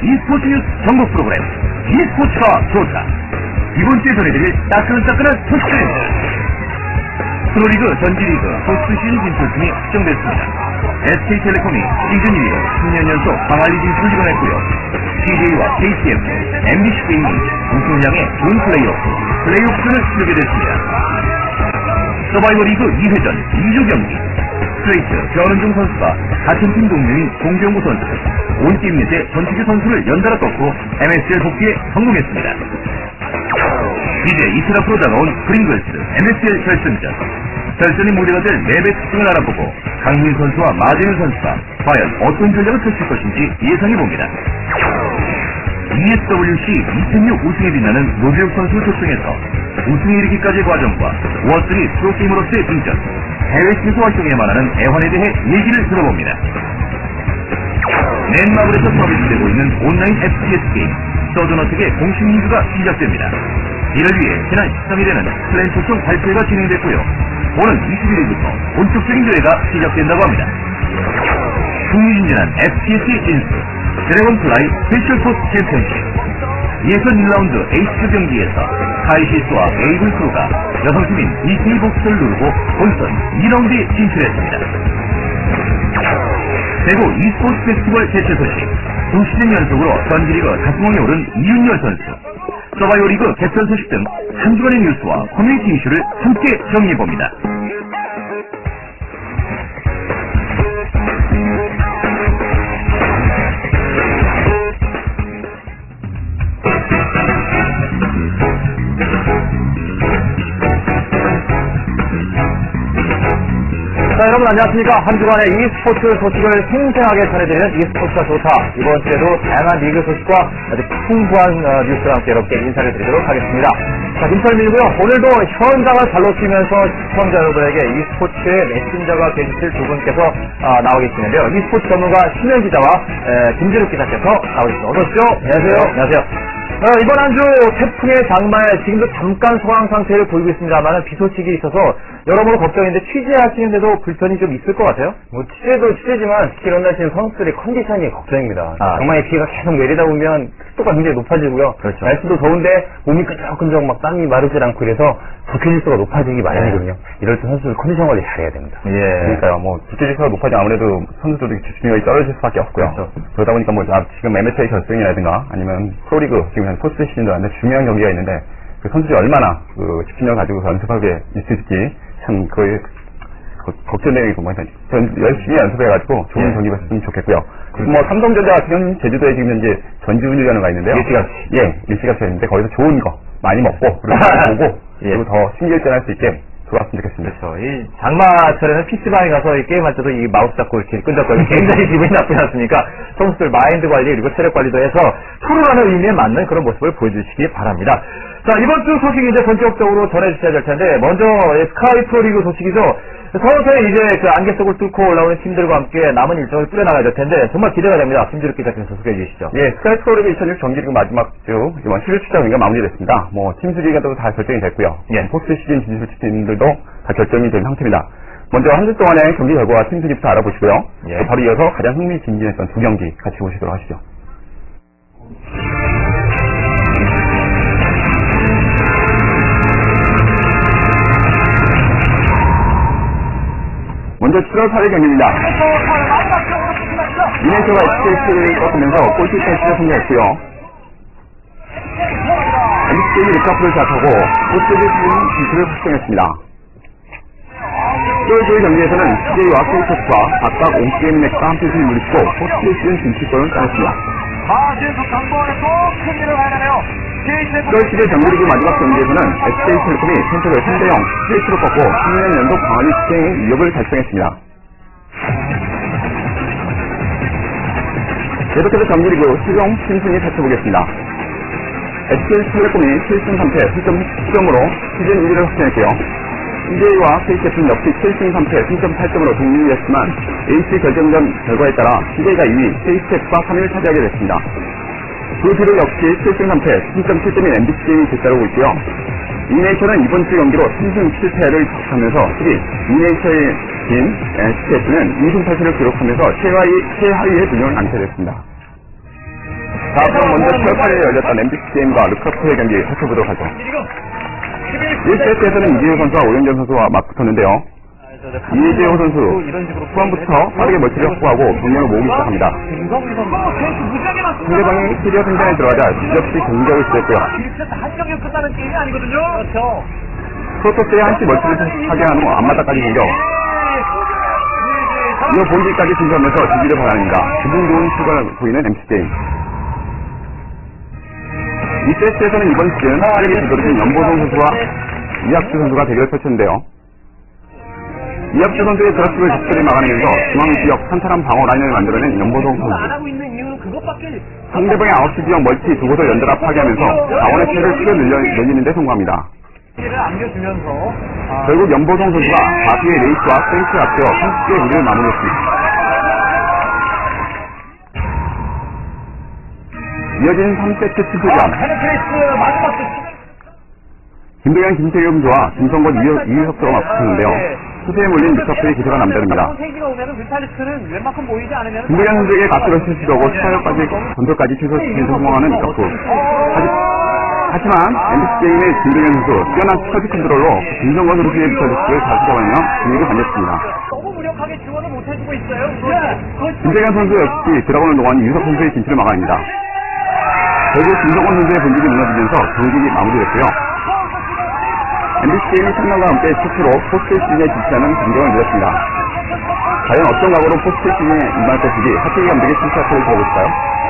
e스포츠 뉴스 전국 프로그램 e스포츠가 좋다. 이번 주에 전해드릴 따끈따끈한 소식들입니다. 프로리그 전지리그 포스트 시즌 진출팀이 확정됐습니다. SK텔레콤이 시즌 1위로 10년 연속 광안리 진출을 이뤄냈고요. CJ와 KTF, MBC게임이 우승을 향해 본 플레이오프를 치르게 됐습니다. 서바이벌 리그 2회전 2주 경기. 스트레이트 변은종 선수가 같은 팀 동료인 공병구 선수, 온게임 내제 전투기 선수를 연달아 꺾고 MSL 복귀에 성공했습니다. 이제 이틀 앞으로 다가온 프링글스 MSL 결승전. 결전의 무대가 될 맵의 특징을 알아보고 강민 선수와 마재윤 선수가 과연 어떤 전략을 펼칠 것인지 예상해봅니다. ESWC 2006 우승에 빛나는 노재욱 선수를 초청해서 우승에 이르기까지의 과정과 워스리 프로게이머로서의 등전, 해외팀에서 활동해야만 하는 애환에 대해 얘기를 들어봅니다. 넷마블에서 서비스되고 있는 온라인 FPS 게임 서든어택의 공식 리그가 시작됩니다. 이를 위해 지난 13일에는 플랜 초청 발표회가 진행됐고요. 오는 21일부터 본격적인 대회가 시작된다고 합니다. 흥미진진한 FPS의 진수, 드래곤플라이 스페셜포스 챔피언십. 예선 1라운드 H2 경기에서 카이시스와 에이블 크루가 여성팀인 BK 복수를 누르고 본선 2라운드에 진출했습니다. 대구 e스포츠 페스티벌 개최 소식. 2시즌 연속으로 전지리그 다승왕에 오른 이윤열 선수, 서바이벌 리그 개편 소식 등 한 주간의 뉴스와 커뮤니티 이슈를 함께 정리해봅니다. 자, 여러분 안녕하십니까. 한 주간의 e스포츠 소식을 생생하게 전해드리는 e스포츠가 좋다. 이번 주에도 다양한 리그 소식과 아주 풍부한 뉴스와 함께 여러분께 인사를 드리도록 하겠습니다. 자, 김철민이고요. 오늘도 현장을 발로 뛰면서 시청자 여러분에게 e스포츠의 메신저가 되실 두 분께서 나와 계시는데요. e스포츠 전문가 심현 기자와 김진욱 기자께서 나와 계십니다. 어서 오십시오. 안녕하세요. 안녕하세요. 이번 한 주 태풍의 장마에 지금도 잠깐 소강 상태를 보이고 있습니다만 비 소식이 있어서 여러모로 걱정인데 취재하시는데도 불편이 좀 있을 것 같아요? 뭐 취재도 취재지만 특히 이런 날씨는 선수들의 컨디션이 걱정입니다. 아. 장마에 비가 계속 내리다 보면 습도가 굉장히 높아지고요. 그렇죠. 날씨도 더운데 몸이 끈적끈적 막 땀이 마르질 않고 이래서 부채질수가 높아지기 마련이거든요. 이럴 때 선수들 컨디션 관리 잘해야 됩니다. 예. 그러니까요. 뭐 부채질수가 높아지면 아무래도 선수들이 집중력이 떨어질 수밖에 없고요. 그렇죠. 그러다 보니까 뭐 지금 MSL 결승이라든가 아니면 프로리그 지금 한 포스트 시즌도 하는데 중요한 경기가 있는데 그 선수들이 얼마나 그 집중력을 가지고 연습하게 있을지 참 거의 걱정되고 뭐 열심히 연습해가지고 좋은 경기가 있으면 좋겠고요. 그리고 뭐 삼성전자 같은 경우는 제주도에 지금 현재 전지훈련을 있는데요. 일찌감치 했는데 거기서 좋은 거 많이 먹고 그리고 보고 그리고 더 신기일전할 수 있게 돌아왔으면 좋겠습니다. 그렇죠. 이 장마철에는 PC방에 가서 이 게임할 때도 이 마우스 잡고 이렇게 끈적거리고 굉장히 기분이 나쁘지 않습니까? 선수들 마인드 관리 그리고 체력 관리도 해서 프로라는 의미에 맞는 그런 모습을 보여주시기 바랍니다. 자, 이번 주 소식이 이제 본격적으로 전해주셔야 될 텐데 먼저 스카이 프로리그 소식이죠. 서서히 이제 그 안개 속을 뚫고 올라오는 팀들과 함께 남은 일정을 꾸려나가야 될 텐데 정말 기대가 됩니다. 김지욱 기자께서 소개해 주시죠. 예, 스카이 프로리그 2006 정기리그 마지막 주 이번 11주 경기가 마무리됐습니다. 뭐 팀 수리가도 다 결정이 됐고요. 예. 포스트 시즌 진출 팀들도 다 결정이 된 상태입니다. 먼저 한 주 동안의 경기 결과와 팀 순위부터 알아보시고요. 예. 바로 이어서 가장 흥미진진했던 두 경기 같이 보시도록 하시죠. 먼저 7월 8일 경기입니다. 미네소가 SK를 꺾으면서 골키퍼 시를 승리했고요. MBC게임이 루카프를 제압하고 포스트 시즌 진출을 확정했습니다. 10월 9일 경기에서는 CJ와 KTF가 각각 온게임 넥과 한 표를 물리치고 포스트 시즌 진출권을 따냈습니다. 계속 강보안에서 승리를 하네요. 10월 10일 정규리그 마지막 경기에서는 SK텔레콤이 텐트를 3대0 스트레이트로 꺾고 10년 연속 광안리 시즌의 위협을 달성했습니다. 계속해서 정규리그 최종 팀순위 살펴보겠습니다. SK텔레콤이 7승 3패 7.10점으로 시즌 1위를 확정했고요. CJ와 KTF는 역시 7승 3패 3.8점으로 동률이었지만 AC 결정전 결과에 따라 CJ가 2위, KTF가 3위를 차지하게 됐습니다. 그 뒤로 역시 7승 3패 3.7점인 MBC게임이 뒤따르고 있고요. 이네이처는 이번 주 경기로 3승 7패를 기록하면서 10위, 이네이처의 팀 SKF는 2승 8패를 기록하면서 최하위에 분명을 안게 됐습니다. 자, 그럼 먼저 7월 8일에 열렸던 MBC 게임과 르크라프트의 경기 살펴보도록 하죠. 1세트에서는 이재호 선수와 오영정 선수와 맞붙었는데요. 이재호 선수 후반부터 빠르게 멀티를 확보하고 병력을 모으기 시작합니다. 상대방이 시리어 생산에 들어가자 지적시 공격을 시작했고요. 한정이 끝나는 게임이 아니거든요. 그렇죠. 프로토스의 한시 멀티를 파괴한 후 앞마다까지 공격. 이어 본기까지 진수하면서 지지를 받아냅니다. 기분 좋은 출발을 보이는 MC게임. 2세트에서는 이번 시즌 빠르게 뒤돌아진 연보성 선수와 이학주 선수가 대결을 펼쳤는데요. 이학주 선수의 드랍십을 적절히 막아내면서 중앙지역 탄탄한 방어 라인을 만들어낸 연보성 선수. 상대방의 9시 지역 멀티 두 곳을 연달아 파괴하면서 자원의 피해를 크게 늘리는 데 성공합니다. 결국 연보성 선수가 바수의 레이스와 프랭크를 앞세워 30개의 무리를 마무리했습니다. 이어진 3세트 투수전. 김도현, 김태경 선수와 김성건, 이유석 선수가 맞붙었는데요. 투수에 몰린 뮤타프의 기세가 남다릅니다. 김도현 선수에게 가스를 실수하고 스타일까지 전설까지 최소시키는 성공하는 뮤타프. 하지만 MBC 게임의 김도현 선수 뛰어난 스커지 컨트롤로 김성건 선수의 뮤타프를 잘 잡아내며 분위기를 반겼습니다. 김태경 선수 역시 드라곤을 동원 이유석 선수의 진출을 막아냅니다. 결국 김성건 선수의 본질이 무너지면서 경기가 마무리됐고요. MBC 게임이 성남과 함께 최초로 포스트 시즌에 진출하는 전경을 누렸습니다. 과연 어떤 각오로 포스트 시즌에 임할 것인지 하태기 감독의 심사표를 들어볼까요?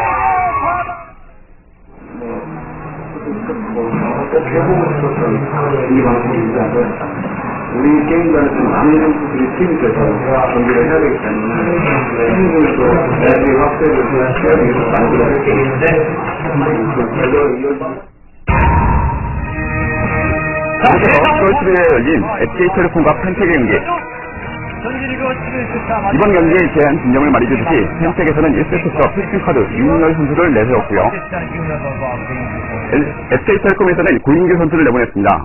우리 게임단은 많은 선수들이 팀이 돼서 경기를 해야 되기 때문에 팀을 또 내부의 확대를 해야 되겠고 만들어야 되기 때문에 그래서 10월 10일에 열린 SK텔레콤과 펜텍의 경기. 이번 경기에 대한 진정을 말해주듯이 펜텍에서는 1세트에서 필승카드 이윤열 선수를 내세웠고요. SK텔레콤에서는 고인규 선수를 내보냈습니다.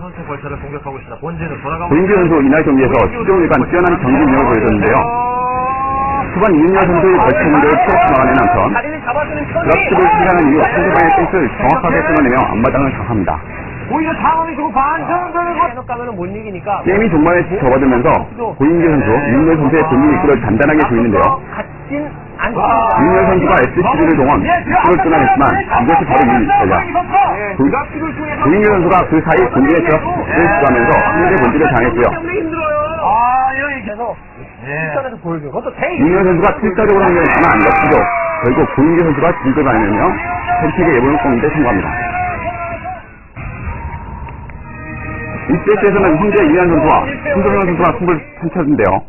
고인규 선수 이날 경기에서 시종일관 뛰어난 경기 능력을 보여줬는데요. 후반 이윤열 선수의 벌칙 공격을 풀어서 막아낸 한편 드랍십을 실행하는 이후 상대방의 펜스를 정확하게 끊어내며 앞마당을 장악합니다. 오히려 상황이 조금 반전되는 가면은 못 이기니까 게임이 종반에 접어들면서 고인규 선수, 이윤열 선수의 본인 입구를 단단하게 조이는데요. 이윤열 선수가 SCB를 동원 입구를 뚫어냈지만 이것이 바로 이 전략. 고인규 선수가 그 사이 본진의 드랍십을 추가하면서 상대 본진을 당했고요. 이윤열 선수가 필사적으로 handl했지만 역시도 결국 고인규 선수가 진을 받으며 펜텍의 예보를 꺾는 데 성공합니다. 1세트에서는 현재 이한 선수와 신동현 선수가 승부를 펼쳤는데요.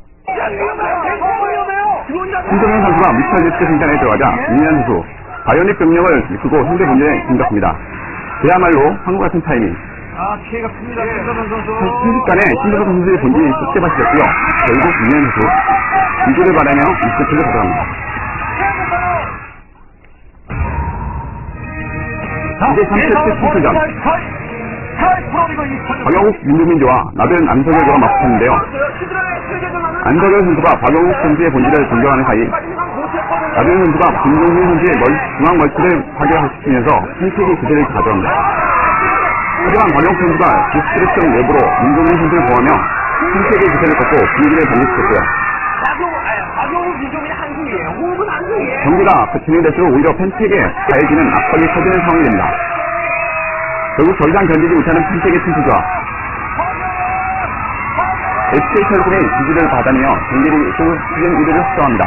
신동현 선수가 미스터 제트 생산에 들어가자 이한 선수 바이오닉 병력을 이끌고 상대 본진에 공격합니다. 그야말로 한국 같은 타이밍. 피해가 큽니다. 순식간에 신동현 선수의 본진이 쏙대밭이 됐고요. 결국 이한 선수 이주를 받으며 2세트를 가져갑니다. 이제 3세트 투수전. 박영욱, 윤두민조와 나든 안석열조가 맞붙었는데요. 안석열 선수가 박영욱 선수의 본질을 공격하는 사이 나든 선수가 김동민 선수의 중앙 멀티를 파괴시키면서 펜텍이 그대를 가져옵니다. 하지만 박영욱 선수가 디스트랙션 웹으로 윤동민 선수를 보호하며 펜텍의 기세를 꺾고 분위기를 반격시켰고요. 경기가 진행될수록 오히려 펜텍에 가해지는 압박이 커지는 상황이 됩니다. 결국 더 이상 견디지 못하는 펜텍의 팀수가 SK텔레콤의 지지를 받아내며 경기를 시즌 1위를 확정합니다.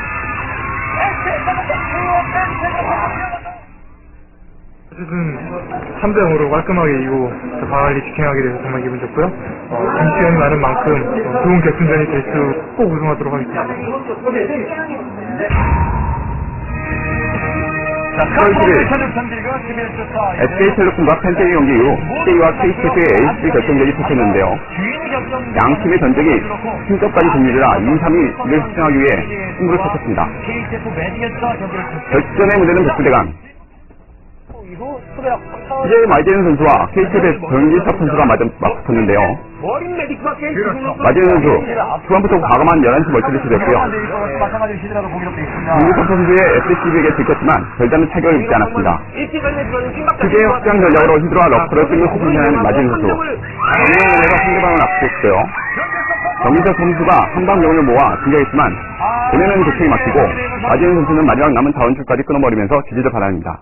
어쨌든 3대0으로 깔끔하게 이기고 바알리 직행하게 돼서 정말 기분 좋고요. 김치현이 많은 만큼 좋은 결승전이 될 수 꼭 우승하도록 하겠습니다. 자, 10월 10일 SK텔레콤과 펜텍의 경기 이후 K와 KTF의 ACC 결정전이 펼쳤는데요. 양팀의 전적이 승점까지 동률이라 2, 3위 를 수정하기 위해 승부를 펼쳤습니다. 결전의 무대는 백두대간. CJ 마이데는 선수와 KTF의 정기석 선수가 맞붙었는데요. 마이데는 선수 초반부터 과감한 11시 멀티를 시도했고요. 마찬가지로 시드라도 공격돼 있습니다. 정기석 선수의 SCB에게 들켰지만 별다른 타격을 입지 않았습니다. 크게 확장 전략으로 히드라 러커를 끌고 수준하는 마이데는 선수. 정기석에서 상대방을 압수했고요. 정기석 선수가 한방병을 모아 진격했지만 본인은 도책이 막히고 마이데는 선수는 마지막 남은 자원줄까지 끊어버리면서 지지를 바랍니다.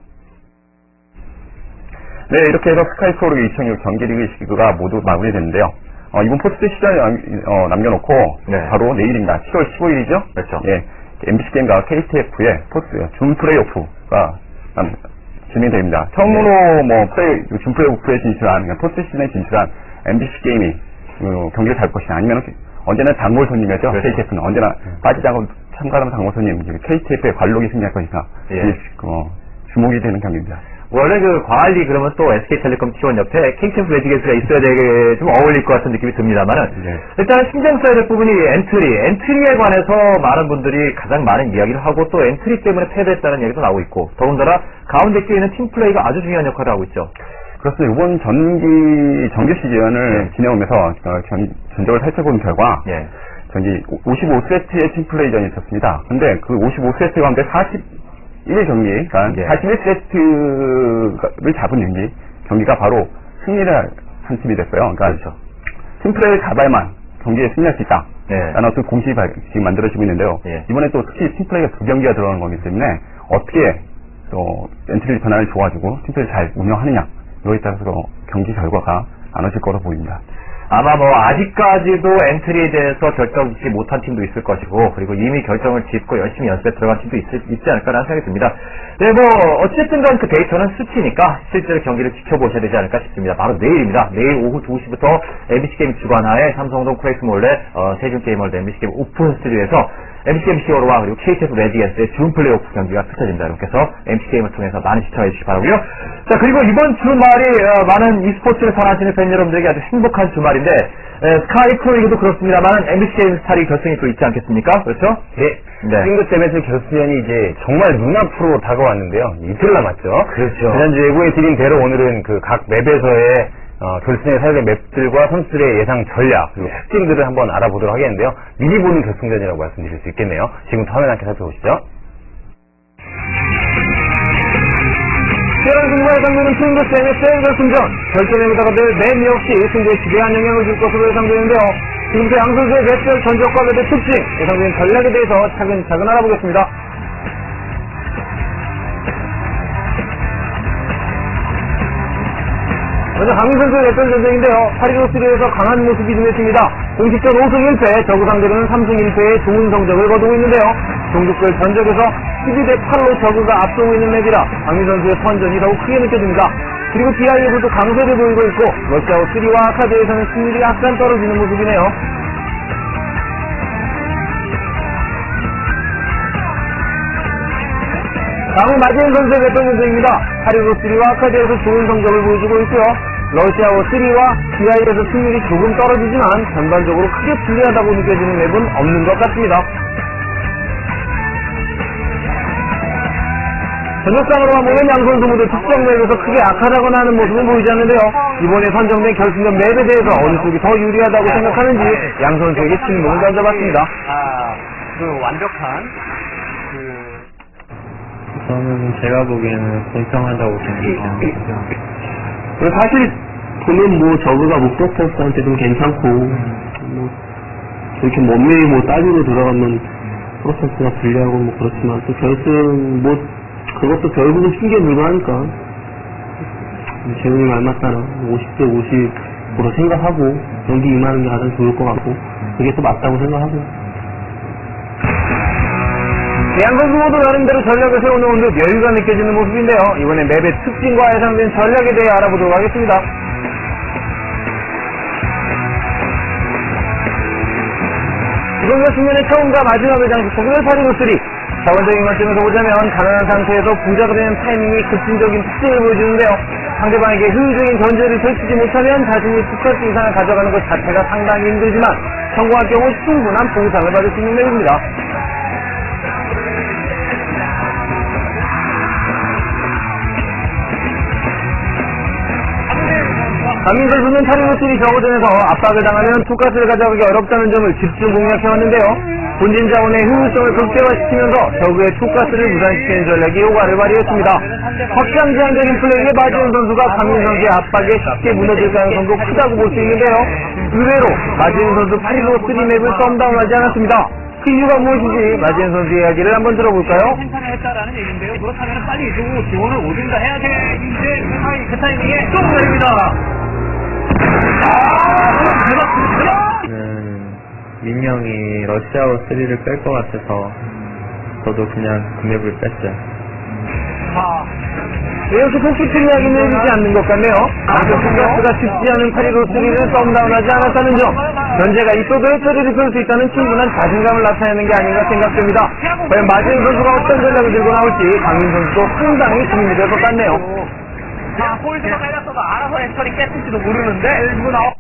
네, 이렇게 해서 스카이프로리그 2006 정기리그 시기가 모두 마무리됐는데요. 이번 포스트 시즌 남겨놓고 네. 바로 내일입니다. 7월 15일이죠? 그렇죠. 예, MBC 게임과 KTF의 포스트 준 플레이오프가 진행됩니다. 처음으로 준 플레이오프에 진출한, 그러니까 포스트 시즌에 진출한 MBC 게임이 경기를 잘 것이냐, 아니면 언제나 단골 손님이죠. 그렇죠. KTF는 언제나 빠지지 않고 참가하는 단골 손님, KTF의 관록이 승리할 것이냐, 예. 주목이 되는 경기입니다. 원래 광안리 그러면 또 SK텔레콤 T1 옆에 KTF 레지게스가 있어야 되게 좀 어울릴 것 같은 느낌이 듭니다만은, 네. 일단 신경 써야 될 부분이 엔트리에 관해서 많은 분들이 가장 많은 이야기를 하고 또 엔트리 때문에 패배했다는 얘기도 나오고 있고, 더군다나 가운데 끼어있는 팀플레이가 아주 중요한 역할을 하고 있죠. 그렇습니다. 이번 정규 시즌을 지내오면서 전적을 살펴본 결과, 예. 55세트의 팀플레이전이 있었습니다. 근데 그 55세트 가운데 41 경기, 그러니까 예. 41세트를 잡은 경기가 바로 승리를 한 팀이 됐어요. 그러니까 그렇죠. 팀플레이를 잡아야만 경기에 승리할 수 있다. 예. 라는 어떤 공식이 지금 만들어지고 있는데요. 예. 이번에 또 특히 팀플레이가 2경기가 들어가는 거기 때문에 어떻게 또 엔트리 변화를 줘가지고 팀플레이를 잘 운영하느냐, 이거에 따라서 경기 결과가 나눠질 거로 보입니다. 아마 아직까지도 엔트리에 대해서 결정 짓지 못한 팀도 있을 것이고, 그리고 이미 결정을 짓고 열심히 연습에 들어간 팀도 있지 않을까라는 생각이 듭니다. 네, 어쨌든 간 그 데이터는 수치니까 실제로 경기를 지켜보셔야 되지 않을까 싶습니다. 바로 내일입니다. 내일 오후 2시부터 MBC 게임 주관하에 삼성동 크레이스몰레, 세준게임월드 MBC 게임 오픈 스튜디오에서 MBC 게임 히어로와 그리고 KTF 레지게스의 준 플레이오프 경기가 펼쳐집니다. 여러분께서 MBC 게임을 통해서 많이 시청해 주시기 바라고요. 자, 그리고 이번 주말이 많은 e스포츠를 선하시는 팬 여러분들에게 아주 행복한 주말인데, 스카이 프로리그도 그렇습니다만 MBC 게임 스타리 결승이 또 있지 않겠습니까? 그렇죠? 네. 네. 싱글 세븐스 결승전이 이제 정말 눈앞으로 다가왔는데요. 이틀 남았죠. 그렇죠. 지난주 예고해 드린 대로 오늘은 그 각 맵에서의 결승에 사용된 맵들과 선수들의 예상 전략, 그리고 특징들을 한번 알아보도록 하겠는데요. 미리 보는 결승전이라고 말씀드릴 수 있겠네요. 지금부터 화면 함께 살펴보시죠. 치열한 승부가 예상되는 싱글 세븐스 결승전. 결전에 묻어가될 맵 역시 승부에 지대한 영향을 줄 것으로 예상되는데요. 지금부터 양 선수의 맵별 전적과 맵의 특징, 예상되는 전략에 대해서 차근차근 알아보겠습니다. 먼저 강민 선수의 맵별 전쟁인데요. 8.15시리에서 강한 모습이 눈에 띕니다. 공식전 5승 1패, 저그 상대로는 3승 1패의 좋은 성적을 거두고 있는데요. 종족별 전적에서 12대 8로 저그가 앞서고 있는 맵이라 강민 선수의 선전이 더욱 크게 느껴집니다. 그리고 DR에서도 강세를 보이고 있고, 러시아워 3와 아카드에서는 승률이 약간 떨어지는 모습이네요. 다음은 마지인 선수의 맵별 전쟁입니다. 8.15시리와 아카드에서 좋은 성적을 보여주고 있고요. 러시아워 3와 DR에서 승률이 조금 떨어지지만 전반적으로 크게 불리하다고 느껴지는 맵은 없는 것 같습니다. 전적상으로만 보면 양 선수 모두 특정 맵에서 크게 악하다거나 하는 모습은 보이지 않는데요. 이번에 선정된 결승전 맵에 대해서 어느 쪽이 더 유리하다고 생각하는지 양 선수에게 질문을 던져봤습니다. 완벽한 저는 제가 보기에는 공평하다고 생각합니다. 사실 보면 저그가 목표포스한테 좀 괜찮고 이렇게 몸매에 따지고 들어가면 프로세스가 불리하고 그렇지만 또 결승 그것도 결국은 핑계 불가하니까 재웅이 말 맞잖아. 50대 50으로 생각하고 경기 임하는 게 가장 좋을 것 같고 그게 또 맞다고 생각하고. 양 선수 모두 나름대로 전략을 세워놓은 듯 여유가 느껴지는 모습인데요. 이번에 맵의 특징과 예상된 전략에 대해 알아보도록 하겠습니다. 이번 결승전의 처음과 마지막의 장소 저그의 8.15시리. 자원적인 관점에서 보자면 가난한 상태에서 부자가 되는 타이밍이 급진적인 특징을 보여주는데요. 상대방에게 효율적인 견제를 펼치지 못하면 자신이 스쿼트 이상을 가져가는 것 자체가 상당히 힘들지만 성공할 경우 충분한 보상을 받을 수 있는 맵입니다. 강민 선수는 타리노스리 저거전에서 압박을 당하면 투카스를 가져가기 어렵다는 점을 집중 공략해왔는데요. 본진 자원의 효율성을 극대화시키면서 적의 투가스를 무산시키는 전략이 효과를 발휘했습니다. 확장 제한적인 플레이에 마지은 선수가 강민 선수의 압박에 쉽게 무너질 가능성도 크다고 볼 수 있는데요. 의외로 마지은 선수 815 3맵을 썸다운하지 않았습니다. 그 이유가 무엇인지 마지은 선수의 이야기를 한번 들어볼까요? 생산을 했다라는 얘기인데요. 그렇다면 빨리 또 지원을 오든가 해야 되는데 그 타이밍에 또 내립니다. 민명이 러시아워 3를 뺄 것 같아서 저도 그냥 그 맵을 뺐어요. 이렇게 폭식팀 이야기는 해주지 않는 것 같네요. 투가스가 쉽지 않은 815 3를 썸다운하지 않았다는 점, 현재가 있어도 처리를 펼 수 있다는 충분한 자신감을 나타내는 게 아닌가 생각됩니다. 과연 마지은 선수가 어떤 전략을 들고 나올지 강민 선수도 상당히 고민이 될 것 같네요. 홀드가 깔렸어도 알아서 해처리 깼을지도 모르는데 일부 나와.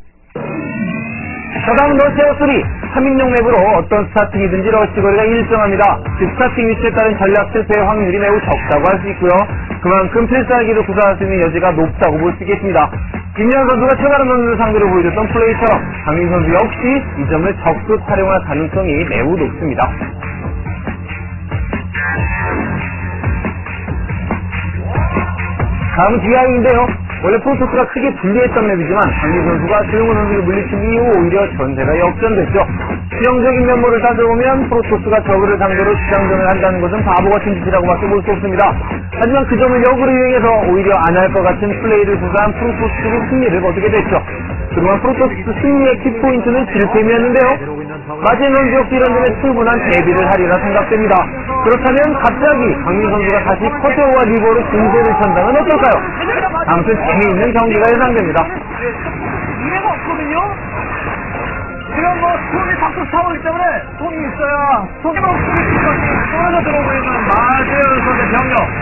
다음 러시아워 3 3인용 맵으로 어떤 스타팅이든지 러시거리가 일정합니다. 그 스타팅 위치에 따른 전략 실패의 확률이 매우 적다고 할 수 있고요. 그만큼 필살기를 구사할 수 있는 여지가 높다고 볼 수 있겠습니다. 김연 선수가 최가람 선수를 상대로 보여줬던 플레이처럼 강민 선수 역시 이 점을 적극 활용할 가능성이 매우 높습니다. 다음은 DI인데요. 원래 프로토스가 크게 불리했던 맵이지만 강민 선수가 조용훈 선수를 물리친 이후 오히려 전세가 역전됐죠. 수영적인 면모를 따져보면 프로토스가 저그를 상대로 주장전을 한다는 것은 바보같은 짓이라고밖에 볼 수 없습니다. 하지만 그 점을 역으로 이용해서 오히려 안 할 것 같은 플레이를 구사한 프로토스로 승리를 거두게 됐죠. 그동안 프로토스 승리의 키포인트는 실패이었는데요. 마지은 선수 역시 이런 점에 충분한 대비를 하리라 생각됩니다. 그렇다면 갑자기 강민 선수가 다시 커세오와 리버로 공세를 천다면 어떨까요? 아무튼 재미있는 경기가 예상됩니다. 미래가 없거든요. 지금 손이 자꾸 차오르기 때문에 손이 있어야 손으로 떨어져 들어오고 있는 마지은 선수의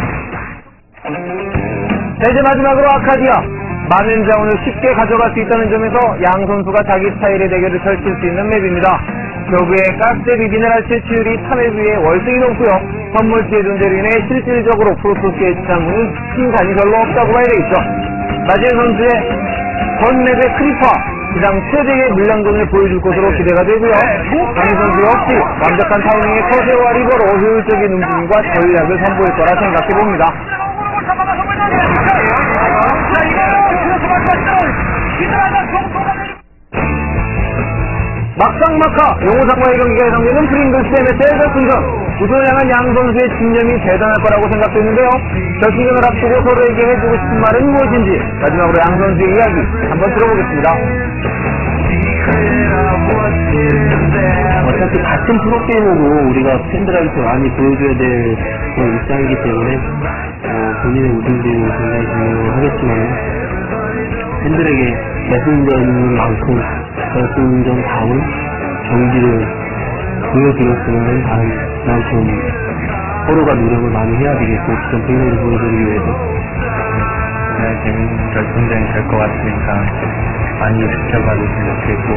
병력. 자, 이제 마지막으로 아카디아. 많은 자원을 쉽게 가져갈 수 있다는 점에서 양 선수가 자기 스타일의 대결을 펼칠 수 있는 맵입니다. 벽의 가스대 미네랄 채취율이 3회 위에 월등히 높고요. 선물지의 존재로 인해 실질적으로 프로토스의 지상군은 칭찬이 별로 없다고 봐야 되겠죠. 마지은 선수의 전 맵의 크리퍼, 기상 최대의 물량전을 보여줄 것으로 기대가 되고요. 강민 선수 역시 완벽한 타이밍의 커세와 리버로 효율적인 움직임과 전략을 선보일 거라 생각해봅니다. 막상막하 용호상과의 경기가 예상되는 프링글스 MSL 결승전. 우승을 향한 양 선수의 집념이 대단할 거라고 생각됐는데요. 결승전을 앞두고 서로에게 해주고 싶은 말은 무엇인지 마지막으로 양 선수의 이야기 한번 들어보겠습니다. 어차피 같은 프로게이머로 우리가 팬들한테 많이 보여줘야 될 그런 입장이기 때문에 본인의 우승도 굉장히 중요하겠지만 팬들에게 결승전만큼 결승전 다운 경기를 보여드렸으면 그만큼 서로가 노력을 많이 해야 되겠고 그런 플레이를 보여드리기 위해서 정말 재밌는 결승전이 될 것 같으니까 많이 지켜봐주시면 좋겠고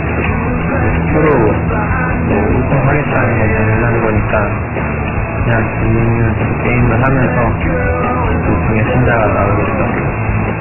서로 우승하겠다는 걸 원하는 거니까 그냥 재밌는 게임을 하면서 우승의 승자가 나오겠죠.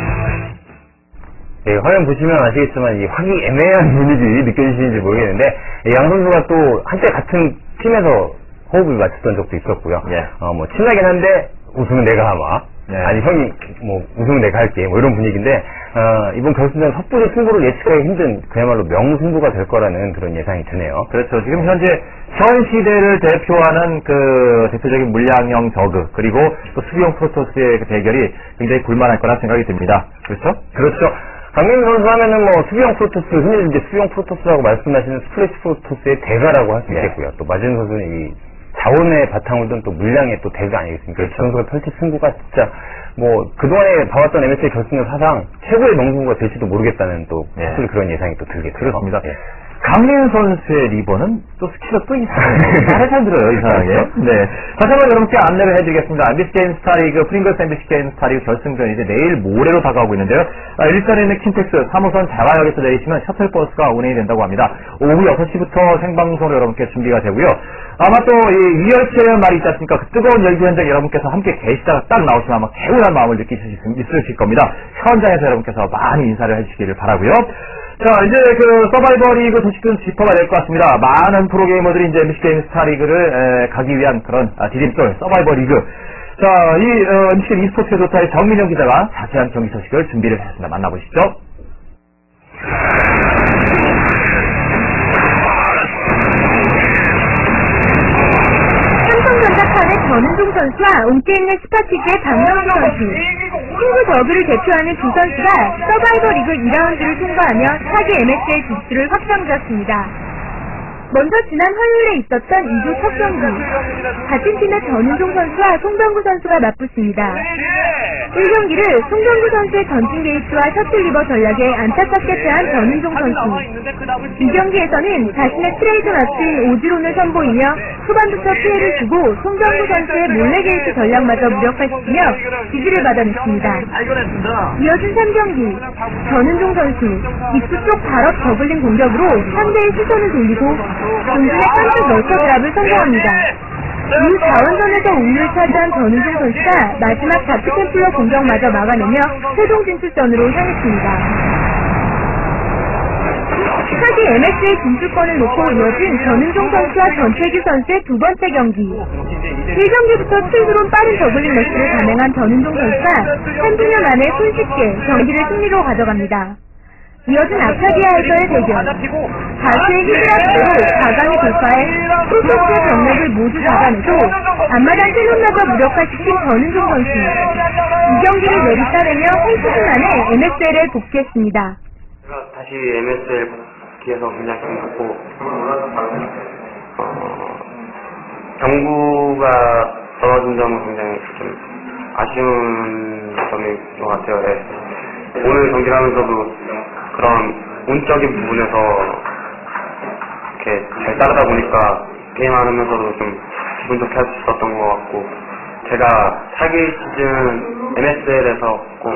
네, 화면 보시면 아시겠지만 이 화기애매한 분위기 느껴지시는지 모르겠는데 양 선수가 또 한때 같은 팀에서 호흡을 맞췄던 적도 있었고요. 뭐 친하긴 한데 우승은 내가 하마. 아니 형이 뭐 우승은 내가 할게 뭐 이런 분위기인데 이번 결승전 섣부리 승부를 예측하기 힘든 그야말로 명승부가 될 거라는 그런 예상이 드네요. 그렇죠. 지금 현재 현 시대를 대표하는 그 대표적인 물량형 저그 그리고 또 수비형 프로토스의 그 대결이 굉장히 굴만할 거라 생각이 듭니다. 그렇죠? 그렇죠. 강민 선수 하면은 뭐 수비형 프로토스, 흔히 이제 수비형 프로토스라고 말씀하시는 스플래시 프로토스의 대가라고 할 수 있겠고요. 또 마지은 선수는 이 자원의 바탕을 둔 또 물량의 또 대가 아니겠습니까? 그렇죠. 선수가 펼칠 승부가 진짜 뭐 그동안에 봐왔던 MSL 결승전 사상 최고의 명승부가 될지도 모르겠다는 또 그런 예상이 또 들게 되죠. 그렇습니다. 강민 선수의 리버는 또 스키가 또 이상해요. 잘 들어요, 이상하게. 네. 다시 한번 여러분께 안내를 해드리겠습니다. MBC 게임 스타리그, 프링글스 MBC 게임 스타리그 결승전이 이제 내일 모레로 다가오고 있는데요. 일산에 있는 킨텍스 3호선 자화역에서 내리시면 셔틀버스가 운행이 된다고 합니다. 오후 6시부터 생방송으로 여러분께 준비가 되고요. 아마 또 이 이열치열 말이 있지 않습니까? 그 뜨거운 열기 현장 여러분께서 함께 계시다가 딱 나오시면 아마 개운한 마음을 있으실 겁니다. 현장에서 여러분께서 많이 인사를 해주시기를 바라고요. 자, 이제 그 서바이벌 리그 소식은 짚어봐야 될 것 같습니다. 많은 프로게이머들이 이제 MBC 게임 스타리그를 가기 위한 그런 디딤돌 서바이벌 리그. 자, 이 MBC 게임 e스포츠의 조타의 정민영 기자가 자세한 경기 소식을 준비를 했습니다. 만나보시죠. 삼성전자판의 전은종 선수와 옮겨있는 스파티즈의 박명수 선수, 친구 더블을 대표하는 두 선수가 서바이벌 리그 2라운드를 통과하며 4기 MSL 진출을 확정지었습니다. 먼저 지난 화요일에 있었던 2조 첫 경기, 같은 팀의 전은종 선수와 송병구 선수가 맞붙습니다. 1경기를 송병구 선수의 전진 게이트와 셔틀리버 전략에 안타깝게 패한 전은종 선수. 2경기에서는 자신의 트레이드 마스인 오지론을 선보이며 초반부터 피해를 주고 송병구 선수의 몰래 게이트 전략마저 무력화시키며 지지를 받아냈습니다. 이어진 3경기, 전은종 선수 입구 쪽 발업 저글링 공격으로 상대의 시선을 돌리고 동준의 깜짝 널커 드랍을 성공합니다. 이후 자원전에서 우위를 차지한 전은종 선수가 마지막 다크템플러 공격마저 막아내며 최종 진출전으로 향했습니다. 4기 MSL 진출권을 놓고 이어진 전은종 선수와 전태규 선수의 두 번째 경기. 1경기부터 7드론 빠른 저글링 러시를 감행한 전은종 선수가 3분여 만에 손쉽게 경기를 승리로 가져갑니다. 이어진 아카디아에서의 대결. 다수의 히드라스로 4강에 돌파해 프로토스의 병력을 모두 잡아내고 앞마당 킬론마저 무력화시킨 전은종 선수. 이 경기를 내리따내며 한 시즌 만에 MSL에 복귀했습니다. 다시 MSL 복귀해서 굉장히 기쁘고 경구가 떨어진 점은 굉장히 좀 아쉬운 점인 것 같아요. 네. 오늘 경기를 하면서도 그런 운적인 부분에서 이렇게 잘 따르다 보니까 게임하면서도 좀 기분 좋게 할 수 있었던 것 같고, 제가 4기 시즌 MSL에서 꼭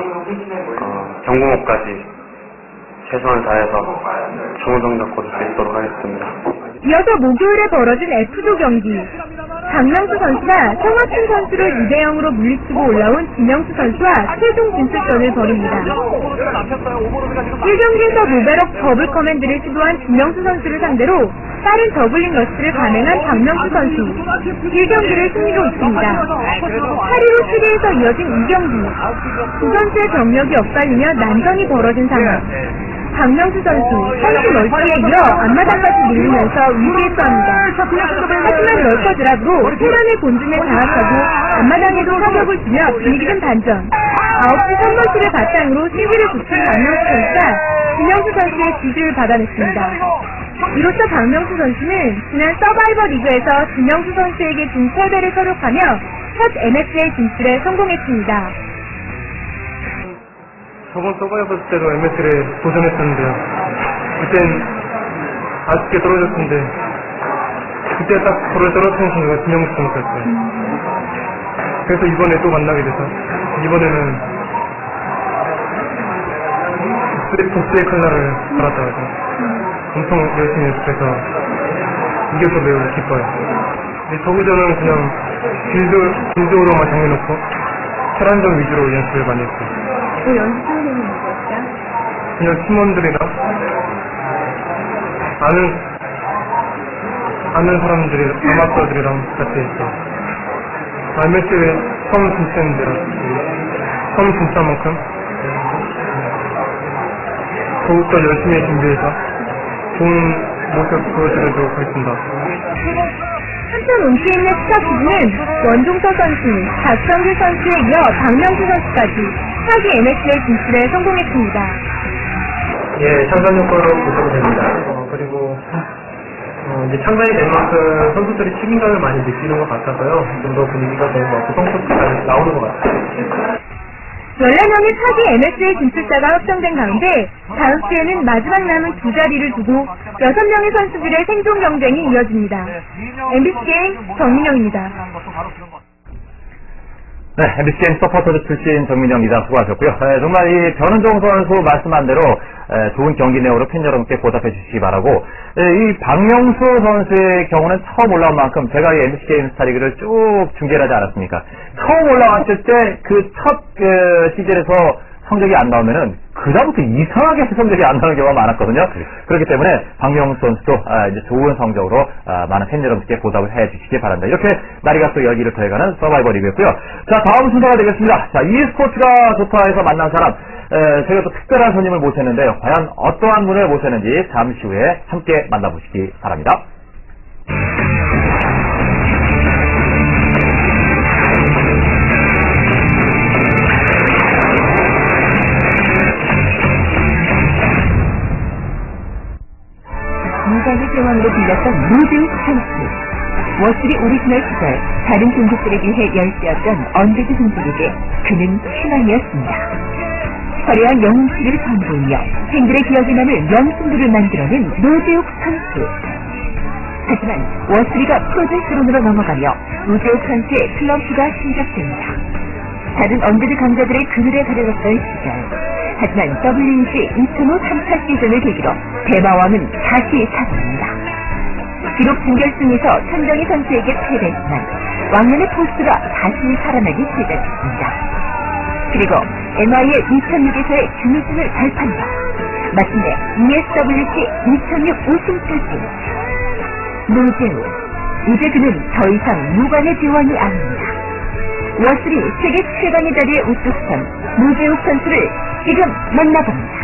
경고목까지 최선을 다해서 좋은 성적 거둘 수 있도록 하겠습니다. 이어서 목요일에 벌어진 F조 경기. 박명수 선수가 성화춘 선수를 2대0으로 물리치고 올라온 진영수 선수와 최종 진출전을 벌입니다. 1경기에서 노베럭 더블 커맨드를 시도한 진영수 선수를 상대로 빠른 저글링 러시를 감행한 박명수 선수. 1경기를 승리로 이습니다. 8위로 7위에서 이어진 2경기. 두 선수의 병력이 엇갈리며 난전이 벌어진 상황. 박명수 선수, 선수 멀티에 이어 앞마당까지 밀리면서 위기에 처합니다. 하지만 럴커 드랍으로 테란의 본진에 장악하고 앞마당에도 사격을 주며 분위기는 반전. 9시 선멀티를 바탕으로 승기를 붙인 박명수 선수가 진영수 선수의 지지를 받아냈습니다. 이로써 박명수 선수는 지난 서바이벌 리그에서 진영수 선수에게 진 패배를 서력하며 첫 MSL 진출에 성공했습니다. 저번 서바이벌 때도 MSL에 도전했었는데요. 그땐 아쉽게 떨어졌는데 그때 딱 저를 떨어뜨린 선수가 진영수 선수였어요. 그래서 이번에 또 만나게 돼서 이번에는 보스의 칼날을 받았다고 엄청 열심히 연습해서 이겨서 매우 기뻐요. 근데 저구전은 그냥 빌드로만 정해놓고 테란전 위주로 연습을 많이 했어요. 그 연습하는 건 뭐였어요? 그냥 팀원들이랑 아는 사람들이, 아마추어들이랑 같이 했어요. MSL에 처음 진출했는데 처음 진출한 만큼 더욱더 열심히 준비해서 좋은 모습 보여드리도록 하겠습니다. 한편 운치 있는 스타키즈는 원종서 선수, 박성규 선수에 이어 박명수 선수까지 4기 MSL 진출에 성공했습니다. 예, 창단 효과로 보셔도 됩니다. 그리고 이제 창단이 된 만큼 선수들이 책임감을 많이 느끼는 것 같아서요. 좀 더 분위기가 더 성숙하게 나오는 것 같아요. 14명의 4기 MSL 진출자가 확정된 가운데 다음 주에는 마지막 남은 두 자리를 두고 6명의 선수들의 생존 경쟁이 이어집니다. MBC 게임 정민영입니다. 네, MBC 게임 서포터즈 출신 정민영 기자 수고하셨고요. 정말 이 변은종 선수 말씀한 대로 좋은 경기 내용으로 팬 여러분께 보답해 주시기 바라고, 이 박명수 선수의 경우는 처음 올라온 만큼 제가 이 MBC 게임 스타리그를 쭉 중계를 하지 않았습니까? 처음 올라왔을 때 그 첫 시즌에서 성적이 안 나오면은 그다음부터 이상하게 성적이 안 나오는 경우가 많았거든요. 그렇기 때문에 박명수 선수도 이제 좋은 성적으로 많은 팬 여러분께 보답을 해주시기 바랍니다. 이렇게 날이가 또 열기를 더해가는 서바이벌 리그였고요. 자, 다음 순서가 되겠습니다. 자, e스포츠가 좋다 해서 만난 사람, 제가 또 특별한 손님을 모셨는데요. 과연 어떠한 분을 모셨는지 잠시 후에 함께 만나보시기 바랍니다. 무관의 제왕으로 불렸던 노재욱 선수. 워시리 오리지널 시절 다른 종족들에 비해 열세였던 언데드 종족에게 그는 희망이었습니다. 화려한 영웅치를 선보이며 팬들의 기억에 남을 명승부를 만들어낸 노재욱 선수. 하지만 워시리가 프로젝트론으로 넘어가며 노재욱 선수의 슬럼프가 시작됩니다. 다른 언데드 강자들의 그늘에 가려졌던 시절. 하지만 WEC 2005 3차 시즌을 계기로 대마왕은 다시 살아납니다. 비록 준결승에서 천정희 선수에게 패배했지만 왕년의 포스가 다시 살아나기 시작했습니다. 그리고 MI의 2006에서의 준우승을 달판다. 마침내 ESWC 2006 우승까지. 노재욱, 이제 그는 더 이상 무관의 제왕이 아닙니다. 워시리 세계 최강의 자리에 우뚝 선 노재욱 선수를 지금 만나봅니다.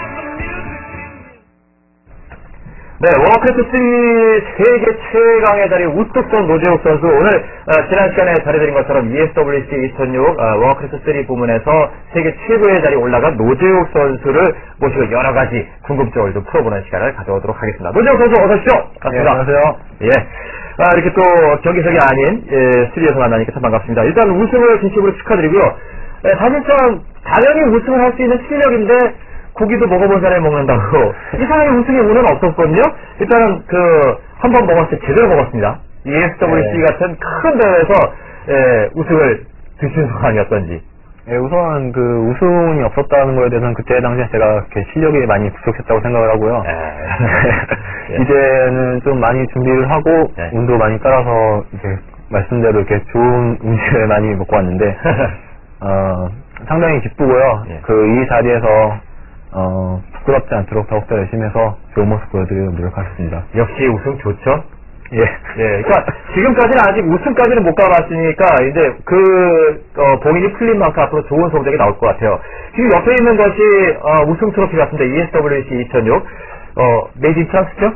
네, 워크래프트3 세계 최강의 자리 우뚝 선 노재욱 선수, 오늘 지난 시간에 잘해드린 것처럼 ESWC 2006 워크래프트3 부문에서 세계 최고의 자리에 올라간 노재욱 선수를 모시고 여러 가지 궁금증을 좀 풀어보는 시간을 가져오도록 하겠습니다. 노재욱 선수 어서 오십시오. 네, 안녕하세요. 예. 이렇게 또 경기석이 아닌 스튜디오에서 만나니까 참 반갑습니다. 일단 우승을 진심으로 축하드리고요. 사실 참 당연히 우승을 할 수 있는 실력인데 고기도 먹어본 사람이 먹는다고 이상하게 우승의 운은 없었거든요. 일단은 한 번 먹었을 때 제대로 먹었습니다. ESWC 같은 큰 대회에서 우승을 드신 소감이었던지. 예, 우선 우승이 없었다는 거에 대해서는 그때 당시에 제가 실력이 많이 부족했다고 생각을 하고요. 이제는 좀 많이 준비를 하고 운도 많이 따라서 이제 말씀대로 이렇게 좋은 음식을 많이 먹고 왔는데 상당히 기쁘고요. 이 자리에서 부끄럽지 않도록 더욱더 열심히 해서 좋은 모습 보여드리도록 노력하겠습니다. 역시 우승 좋죠? 예. 그러니까 지금까지는 아직 우승까지는 못 가봤으니까 이제 봉인이 풀린 만큼 앞으로 좋은 성적이 나올 것 같아요. 지금 옆에 있는 것이 우승 트로피 같은데 ESWC 2006 메이드 인 프랑스죠?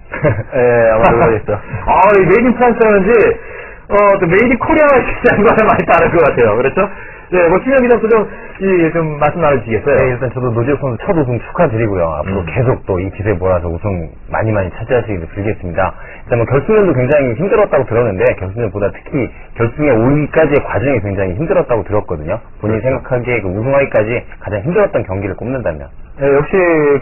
아마도 그러겠죠. 이 메이드 인 프랑스라는지 또 메이드 인 코리아의 시장과는 많이 다른 것 같아요. 그렇죠? 네, 신영 기자도 좀 말씀 나눠주시겠어요? 네, 일단 저도 노재욱 선수 첫 우승 축하드리고요. 앞으로 계속 또 이 기세에 몰아서 우승 많이 차지하시기를 빌겠습니다. 일단 결승전도 굉장히 힘들었다고 들었는데, 결승전보다 특히 결승에 오기까지의 과정이 굉장히 힘들었다고 들었거든요. 본인이 생각하기에 우승하기까지 가장 힘들었던 경기를 꼽는다면? 네, 역시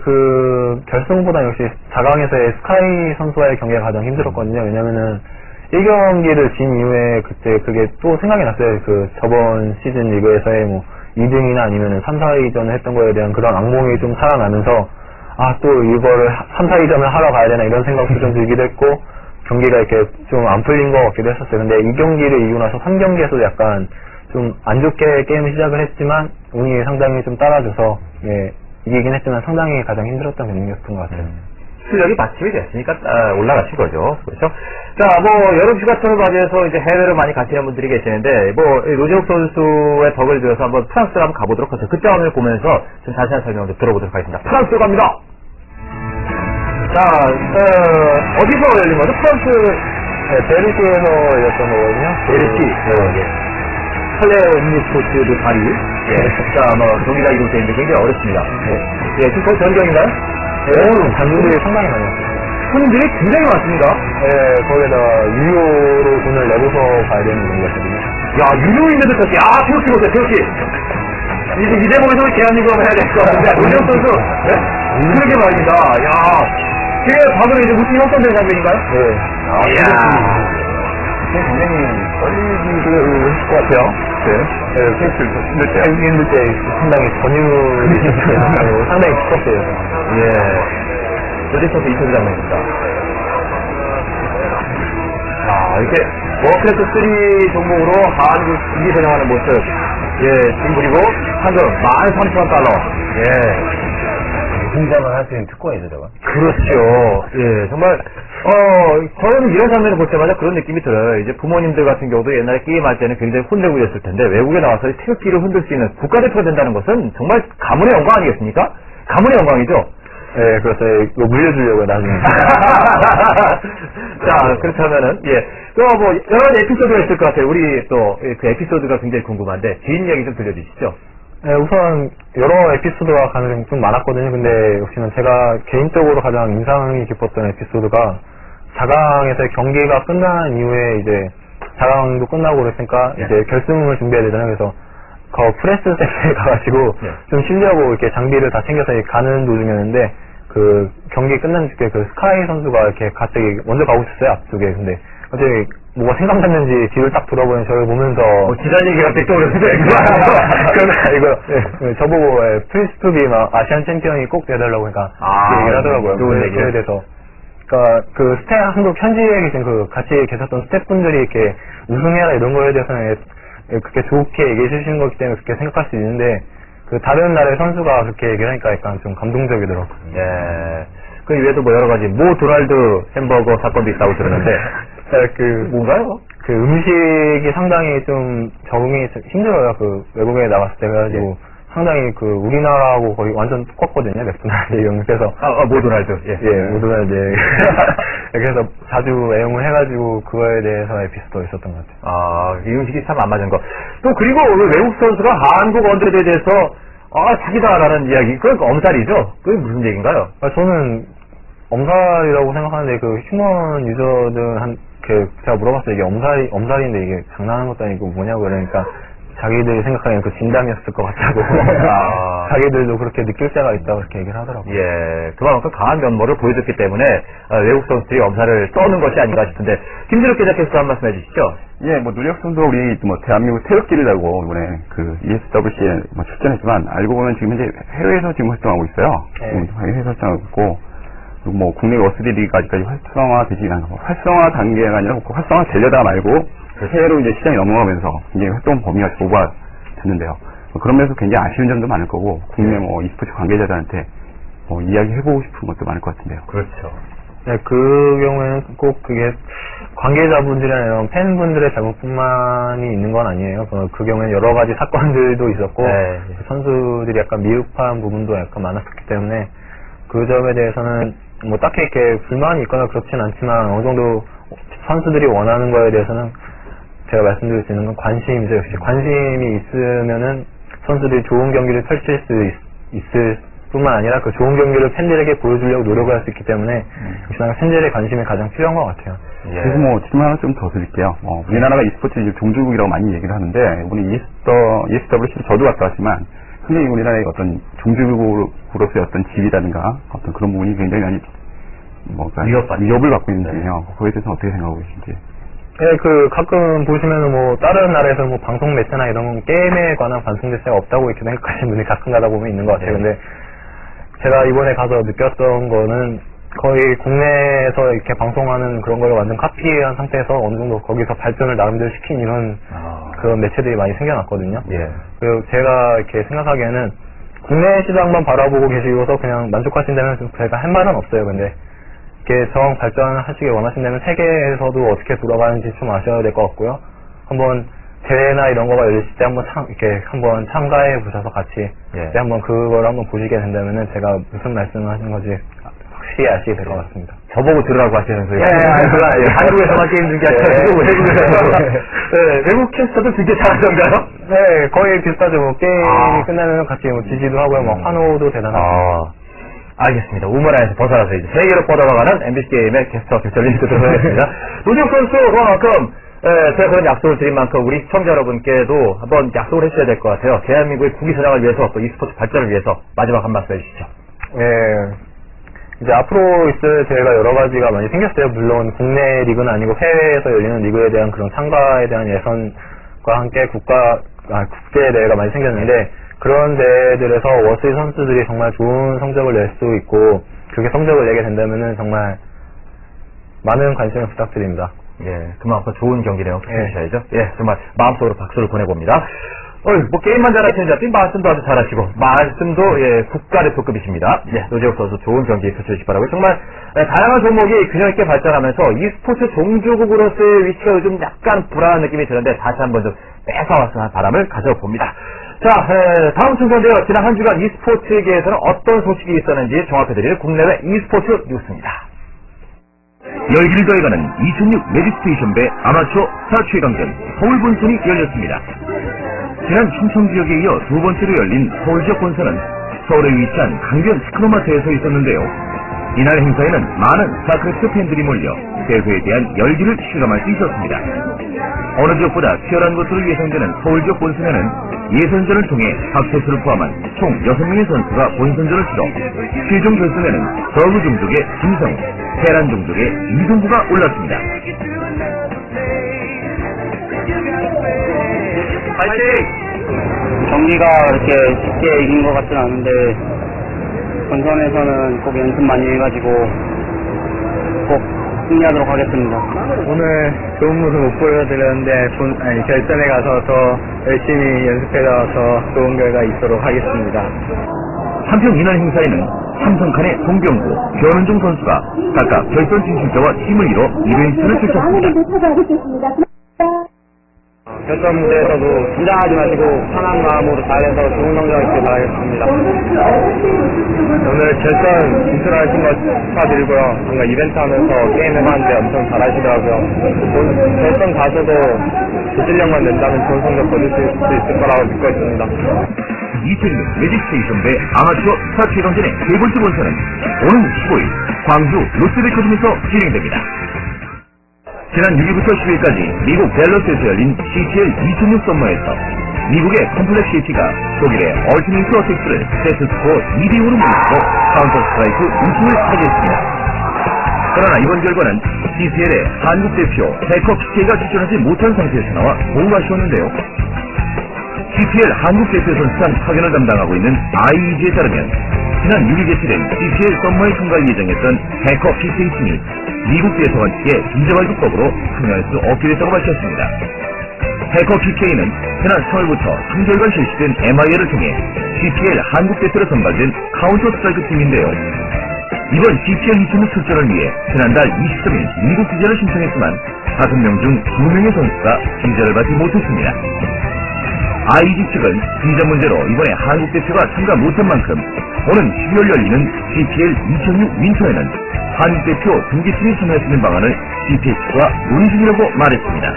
결승보다 역시 4강에서의 스카이 선수와의 경기가 가장 힘들었거든요. 왜냐면은 1경기를 진 이후에 그때 그게 또 생각이 났어요. 저번 시즌 리그에서의 2등이나 아니면 3, 4위전을 했던 거에 대한 그런 악몽이 좀 살아나면서 또 이거를 3, 4위전을 하러 가야 되나 이런 생각도 좀 들기도 했고, 경기가 이렇게 좀 안 풀린 것 같기도 했었어요. 근데 이 경기를 이기고 나서 3경기에서도 약간 좀 안 좋게 게임을 시작을 했지만 운이 상당히 좀 따라줘서 이기긴 했지만 상당히 가장 힘들었던 경기였던 것 같아요. 실력이 받침이 됐으니까 올라가신 거죠. 그렇죠? 자, 여름 휴가 텀을 맞이해서 이제 해외로 많이 가시는 분들이 계시는데, 노재욱 선수의 덕을 들어서 한번 프랑스로 한번 가보도록 하죠. 그 장면을 보면서 좀 자세한 설명을 좀 들어보도록 하겠습니다. 프랑스로 갑니다! 자, 어디서 열린 거죠? 프랑스, 베르시에서 열렸던 거거든요. 베르시. 할레오 인니스포츠도 다리. 자, 경기가 이곳에 있는데 굉장히 어렵습니다. 지금 거의 전경인가요? 장군들이 상당히 많이 왔어요. 손님들이 굉장히 많습니다. 거기에다가 유료로 돈을 내고서 가야 되는 경기였거든요. 유료인데도 저렇게, 태우씨 보세요, 태우씨. 이제 이 대목에서 대한민국 한번 해야 될 것 같은데, 노재욱 선수, 네? 그러게 말입니다. 야, 그게 방금 이제 무슨 형성된 장면인가요? 네. 이야. 굉장히 떨리기도 했을 것 같아요. 네. 페이스를 힘들 때 상당히 전율이 상당히 두껍어요. 예. 노재욱 선수 인터뷰 장면입니다. 이렇게 워크래프트 3 종목으로 한국 경기 전형하는 모습. 예, 지금 그리고 상금 13,000달러. 예. 등장을 할 수 있는 특권이죠, 저거. 그렇죠. 예, 정말, 저는 이런 장면을 볼 때마다 그런 느낌이 들어요. 이제 부모님들 같은 경우도 옛날에 게임할 때는 굉장히 혼내고 이랬을 텐데, 외국에 나와서 태극기를 흔들 수 있는 국가대표가 된다는 것은 정말 가문의 영광 아니겠습니까? 가문의 영광이죠? 네, 그래서 이거 물려주려고요, 나중에. 자, 그렇다면은, 예. 또 뭐, 여러 가지 에피소드가 있을 것 같아요. 우리 또, 그 에피소드가 굉장히 궁금한데, 뒷이야기 좀 들려주시죠. 네, 우선 여러 에피소드가 가장 좀 많았거든요. 근데 역시나 제가 개인적으로 가장 인상이 깊었던 에피소드가 4강에서 경기가 끝난 이후에 이제 4강도 끝나고 그랬으니까 이제 결승을 준비해야 되잖아요. 그래서 그 프레스 센터에 가가지고 좀 쉬려고 이렇게 장비를 다 챙겨서 가는 도중이었는데 그 경기 끝난 뒤에 그 스카이 선수가 이렇게 갑자기 먼저 가고 있었어요, 앞쪽에. 근데 갑자기 뭐가 생각났는지 뒤를 딱 돌아보니 저를 보면서 지난 얘기가 갑자기 떠오르는데 이거 저보고 프리스프비 막 아시안 챔피언이 꼭 돼달라고 하니까 얘기를 하더라고요. 그에 대해서 그러니까 그 한국 현지에 계신 그 같이 계셨던 스태프분들이 이렇게 우승해라 이런 거에 대해서는 그렇게 좋게 얘기해 주시는 거기 때문에 그렇게 생각할 수 있는데 그 다른 나라의 선수가 그렇게 얘기를 하니까 약간 좀 감동적이더라고요. 예. 그 이외에도 뭐 여러 가지 모 도날드 햄버거 사건도 있다고 들었는데 뭔가요? 그 음식이 상당히 좀 적응이 힘들어요. 그 외국에 나갔을 때 그래가지고 상당히 그 우리나라하고 거의 완전 똑같거든요. 맥도날드 이런 그래서 모 도날드 모 도날드 그래서 자주 애용을 해가지고 그거에 대해서 에피소드가 있었던 것 같아요. 이 음식이 참 안 맞은 거. 또 그리고 외국 선수가 한국 언더에 대해서 사기다라는 이야기. 그건 엄살이죠? 그게 무슨 얘기인가요? 저는 엄살이라고 생각하는데 그 휴먼 유저들 제가 물어봤어요. 이게 엄살인데 이게 장난하는 것도 아니고 뭐냐고 그러니까 자기들이 생각하기엔 그 진담이었을 것 같다고. 자기들도 그렇게 느낄 때가 있다고 그렇게 얘기를 하더라고요. 예, 그만큼 강한 면모를 보여줬기 때문에 외국 선수들이 엄살을 써는 것이 아닌가 싶은데 김준욱 기자께서 한 말씀 해주시죠. 예, 뭐 누력 선수 우리 대한민국 태극기를달고 이번에 그 ESWC에 출전했지만 알고 보면 지금 현재 해외에서 지금 활동하고 있어요. 해외에서 활동하고 있고 그리고 뭐 국내 워스리 리그 아직까지 활성화되지 않고 활성화 단계가 아니라 활성화 되려다 말고 해외로 이제 시장이 넘어가면서 굉장히 활동 범위가 좁아 됐는데요. 그런 면에서 굉장히 아쉬운 점도 많을 거고 국내 뭐 e스포츠 관계자들한테 이야기해보고 싶은 것도 많을 것 같은데요. 그렇죠. 네, 그 경우에는 꼭 그게 관계자분들이나 이런 팬분들의 잘못뿐만이 있는 건 아니에요. 그 경우에는 여러 가지 사건들도 있었고 선수들이 약간 미흡한 부분도 약간 많았기 때문에 그 점에 대해서는 뭐 딱히 이렇게 불만이 있거나 그렇진 않지만 어느 정도 선수들이 원하는 거에 대해서는 제가 말씀드릴 수 있는 건 관심이죠. 역시 관심이 있으면은 선수들이 좋은 경기를 펼칠 수 있을 뿐만 아니라 그 좋은 경기를 팬들에게 보여주려고 노력을 할 수 있기 때문에 역시나 팬들의 관심이 가장 필요한 것 같아요. 그리고 뭐 질문 하나 좀 더 드릴게요. 우리나라가 e스포츠 종주국이라고 많이 얘기를 하는데 이번에 ESWC 저도 갔다 왔지만 굉장히 우리나라의 어떤 종주국으로서의 어떤 지위라든가 어떤 그런 부분이 굉장히 많이 위협을 받고 있는 중이에요. 그거에 대해서 어떻게 생각하고 계신지. 네, 가끔 보시면은 뭐, 다른 나라에서 뭐, 방송 매체나 이런 게임에 관한 방송 매체가 없다고 이렇게 생각하시는 분이 가끔 가다 보면 있는 것 같아요. 근데, 제가 이번에 가서 느꼈던 거는, 거의 국내에서 이렇게 방송하는 그런 걸 완전 카피한 상태에서 어느 정도 거기서 발전을 나름대로 시킨 이런, 그런 매체들이 많이 생겨났거든요. 그리고 제가 이렇게 생각하기에는, 국내 시장만 바라보고 계시고서 그냥 만족하신다면 제가 할 말은 없어요. 근데, 이렇게 정 발전하시길 원하신다면 세계에서도 어떻게 돌아가는지 좀 아셔야 될 것 같고요. 한번 대회나 이런 거가 열릴 때 한번 참가해 보셔서 같이 한번 그걸 한번 보시게 된다면은 제가 무슨 말씀을 하시는 건지 확실히 아시게 될 것 같습니다. 저보고 들으라고 하시는 소리. 한국에서만 게임 중계 하시고 외국 캐스터도 되게 잘하던가요? 네, 거의 비슷하죠. 게임이 끝나면 같이 지지도 하고요. 환호도 대단하고. 알겠습니다. 우물안에서 벗어나서 이제 세계로 뻗어나가는 MBC 게임의 캐스터 빅터를 인터뷰하겠습니다. 노재욱 선수 그만큼 제가 그런 약속을 드린 만큼 우리 시청자 여러분께도 한번 약속을 해주셔야 될 것 같아요. 대한민국의 국위 선양을 위해서 또 e스포츠 발전을 위해서 마지막 한 말씀 해주시죠. 이제 앞으로 있을 대회가 여러 가지가 많이 생겼어요. 물론 국내 리그는 아니고 해외에서 열리는 리그에 대한 그런 참가에 대한 예선과 함께 국제 대회가 많이 생겼는데 그런 대회들에서 워스리 선수들이 정말 좋은 성적을 낼 수 있고 그렇게 성적을 내게 된다면은 정말 많은 관심을 부탁드립니다. 예, 그만큼 좋은 경기네요. 해주셔야죠. 예, 정말 마음속으로 박수를 보내봅니다. 뭐 게임만 잘하시는 줄 알았더니 말씀도 아주 잘하시고 말씀도 예, 국가대표급이십니다. 예, 노재욱 선수 좋은 경기 펼쳐주시기 바라고요. 정말 다양한 종목이 균형 있게 발전하면서 e스포츠 종주국으로서의 위치가 요즘 약간 불안한 느낌이 드는데 다시 한번 좀 뺏어왔으면 하는 바람을 가져봅니다. 자, 다음 순서인데요. 지난 한 주간 e스포츠계에서는 어떤 소식이 있었는지 종합해드릴 국내외 e스포츠 뉴스입니다. 열기를 더해가는 2006 매직스테이션배 아마추어 스타 최강전 서울 본선이 열렸습니다. 지난 충청 지역에 이어 두 번째로 열린 서울 지역 본선은 서울에 위치한 강변 스크로마트에서 있었는데요. 이날 행사에는 많은 스타크래프트 팬들이 몰려 대회에 대한 열기를 실감할 수 있었습니다. 어느 지역보다 치열한 것으로 예상되는 서울 지역 본선에는 예선전을 통해 박태수를 포함한 총 6명의 선수가 본선전을 치러 최종 결승에는 서구 종족의 김성우, 테란 종족의 이동구가 올랐습니다. 경기가 이렇게 쉽게 이긴 것 같지는 않은데 본선에서는 꼭 연습 많이 해가지고 꼭 승리하도록 하겠습니다. 오늘 좋은 모습 못 보여드렸는데 결선에 가서 더 열심히 연습해서 더 좋은 결과 있도록 하겠습니다. 한편 이날 행사에는 삼성칸의 송병구, 변은종 선수가 각각 결선 진출자와 팀을 이뤄 이벤트를 펼쳤습니다. 결선 무대에서도 긴장하지 마시고 편한 마음으로 잘해서 좋은 성적 있길 바라겠습니다. 오늘 결선 진출하신 것 축하드리고요. 뭔가 이벤트 하면서 게임 해봤는데 엄청 잘하시더라고요. 결선 가서도 그 실력만 낸다면 좋은 성적 거둘 수 있을 거라고 믿고 있습니다. 2006 매직스테이션배 아마추어 스타 최강전의 세 번째 본선은 오는 15일 광주 롯데백화점에서 진행됩니다. 지난 6일부터 10일까지 미국 댈러스에서 열린 CTL 2006 썸머에서 미국의 컴플렉스 시티가 독일의 얼티메이트 어택스를 세트스코어 2대5로 물리치고 카운터 스트라이크 우승을 차지했습니다. 그러나 이번 결과는 CTL의 한국 대표 해커 PK가 출전하지 못한 상태에서 나와 매우 아쉬웠는데요. CTL 한국 대표 선수단 파견을 담당하고 있는 IEG에 따르면 지난 6일 개최된 CTL 썸머에 참가할 예정했던 해커 PK 팀이 미국 대사관 측의 비자발급법으로 참여할 수 없게 됐다고 밝혔습니다. 해커 PK는 지난 3월부터 3개월간 실시된 MIL을 통해 CTL 한국 대표로 선발된 카운터 스트라이크 팀인데요. 이번 CTL 2006 출전을 위해 지난달 23일 미국 비자를 신청했지만 5명 중 2명의 선수가 비자를 받지 못했습니다. IEG 측은 비자 문제로 이번에 한국 대표가 참가 못한 만큼 오는 12월 열리는 CTL 2006 윈터에는 한국 대표 등기팀이 참여할 수 있는 방안을 CTL 측과 논의 중이라고 말했습니다.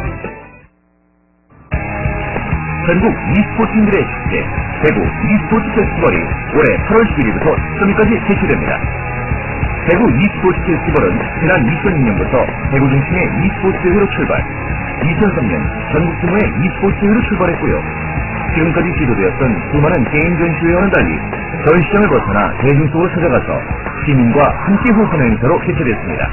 전국 e스포츠인들의 축제 대구 e스포츠 페스티벌이 올해 8월 11일부터 13일까지 개최됩니다. 대구 e스포츠 페스티벌은 지난 2006년부터 대구 중심의 e스포츠 대회로 출발, 2003년 전국 규모의 e스포츠 대회로 출발했고요. 지금까지 시도되었던 수많은 게임 전시회와는 달리 전 시장을 벗어나 대중 속으로 찾아가서 시민과 함께 호소하는 행사로 개최됐습니다.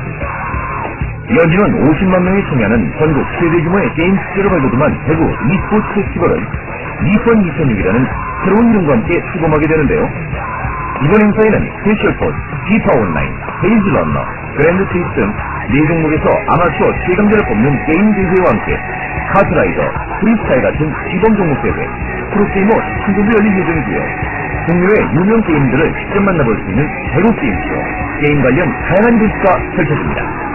연인원 50만 명이 참여하는 전국 최대 규모의 게임 축제를 발돋움한 대구 e스포츠 페스티벌은 이펀 2006이라는 새로운 이름과 함께 출범하게 되는데요. 이번 행사에는 스페셜포스, 피파 온라인, 페이지 런너, 그랜드 체이스 등 4종목에서 아마추어 최강자를 뽑는 게임 대회와 함께 카트라이더, 프리스타일 같은 시범 종목 대회, 프로게이머 시즌도 열릴 예정이고요. 국내외 유명 게임들을 직접 만나볼 수 있는 대구 게임쇼, 게임 관련 다양한 이벤트가 펼쳐집니다.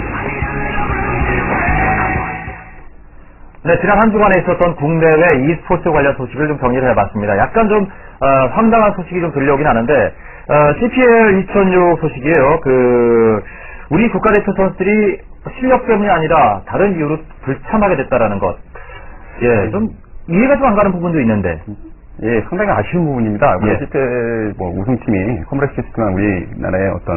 네, 지난 한 주간에 있었던 국내외 e스포츠 관련 소식을 좀 정리를 해봤습니다. 약간 좀 황당한 소식이 좀 들려오긴 하는데 CPL 2006 소식이에요. 우리 국가대표 선수들이 실력 때문이 아니라 다른 이유로 불참하게 됐다라는 것. 예, 좀 이해가 좀 안 가는 부분도 있는데. 예, 상당히 아쉬운 부분입니다. CPL 우승팀이 컴플렉스 시스템은 우리나라의 어떤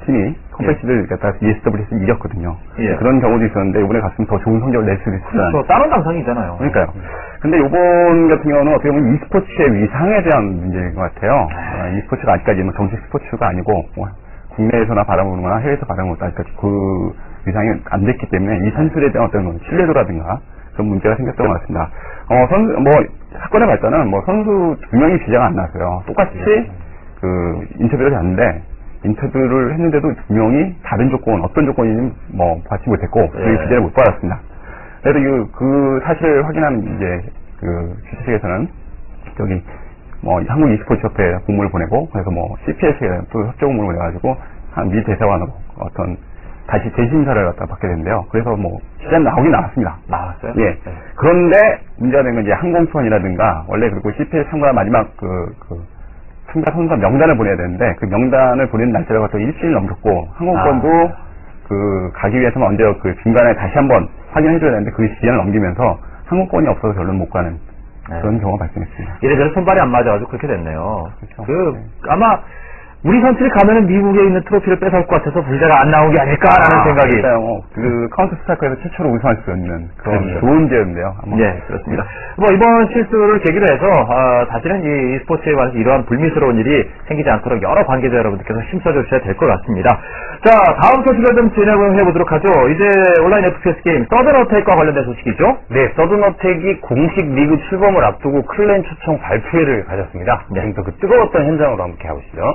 팀이 컴패시를 갖다 ESW에서 이겼거든요. 예. 그런 경우도 있었는데 이번에 갔으면 더 좋은 성적을 낼 수도 있어요. 그렇죠. 다른 당상이잖아요. 그러니까요. 근데 이번 같은 경우는 어떻게 보면 e스포츠의 위상에 대한 문제인 것 같아요. e스포츠가 아직까지 뭐 정식 스포츠가 아니고 뭐 국내에서나 바라보는 거나 해외에서 바라보는 것도 아직까지 그 위상이 안 됐기 때문에 이 선수들에 대한 어떤 신뢰도라든가 그런 문제가 생겼던 것 같습니다. 사건의 발단은 뭐 선수 2명이 비자가 안 나왔어요. 똑같이 그 인터뷰를 했는데 인터뷰를 했는데도 2명이 다른 조건, 어떤 조건인지 뭐 받지 못했고 그리고 비자를 못 받았습니다. 그래서 그 사실을 확인한 이제 그 주최측에서는 저기 뭐 한국 e스포츠 협회에 공문을 보내고 그래서 뭐 CPS에 또 협조 공문을 보내가지고 한 미 대사관으로 어떤 다시 재심사를 갖다 받게 됐는데요. 그래서 뭐 시간 나오긴 나왔습니다. 나왔어요? 예. 그런데 문제가 된 건 이제 항공투원이라든가 원래 그리고 CPS 참가 마지막 참가 선수 명단을 보내야 되는데 그 명단을 보내는 날짜가 또 일주일 넘겼고 항공권도 그 가기 위해서는 언제 그 중간에 다시 한번 확인해줘야 되는데 그 시간을 넘기면서 항공권이 없어서 결론 못 가는 그런 경우가 발생했습니다. 이래저래 손발이 안 맞아가지고 그렇게 됐네요. 그렇죠. 아마 우리 선수들이 가면은 미국에 있는 트로피를 뺏을 것 같아서 비자가 안 나온 게 아닐까라는 생각이. 그 카운터 스트라이크에서 최초로 우승할 수 있는 그런 그렇죠. 좋은 기회인데요. 네, 그렇습니다. 뭐 이번 실수를 계기로 해서 다시는 이 e스포츠에 관해서 이러한 불미스러운 일이 생기지 않도록 여러 관계자 여러분들께서 힘써 주셔야 될 것 같습니다. 자, 다음 소식을 좀 진행해보도록 하죠. 이제 온라인 FPS 게임 서든어택과 관련된 소식이죠. 네, 서든어택이 공식 리그 출범을 앞두고 클랜 초청 발표회를 가졌습니다. 네. 지금부터 그 뜨거웠던 현장으로 함께 가보시죠.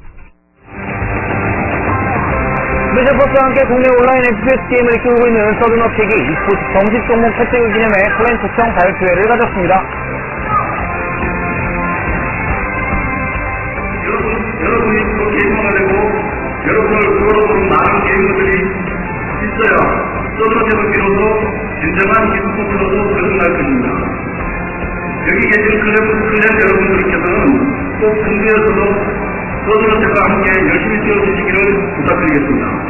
메이저버스와 함께 국내 온라인 FPS 게임을 키우고 있는 서든어택이 e스포츠 정식 종목 획득을 기념해 클랜 초청 발표회를 가졌습니다. 여러분이 또 게이머가 되고 여러분을 우러러보는 많은 게이머들이 있어야 서든어택을 비로소 진정한 e스포츠로도 거듭날 것입니다. 여기 계신 클랜 여러분들께서는 꼭 군대에서도 서든어택과 함께 열심히 뛰어주시기를 부탁드리겠습니다.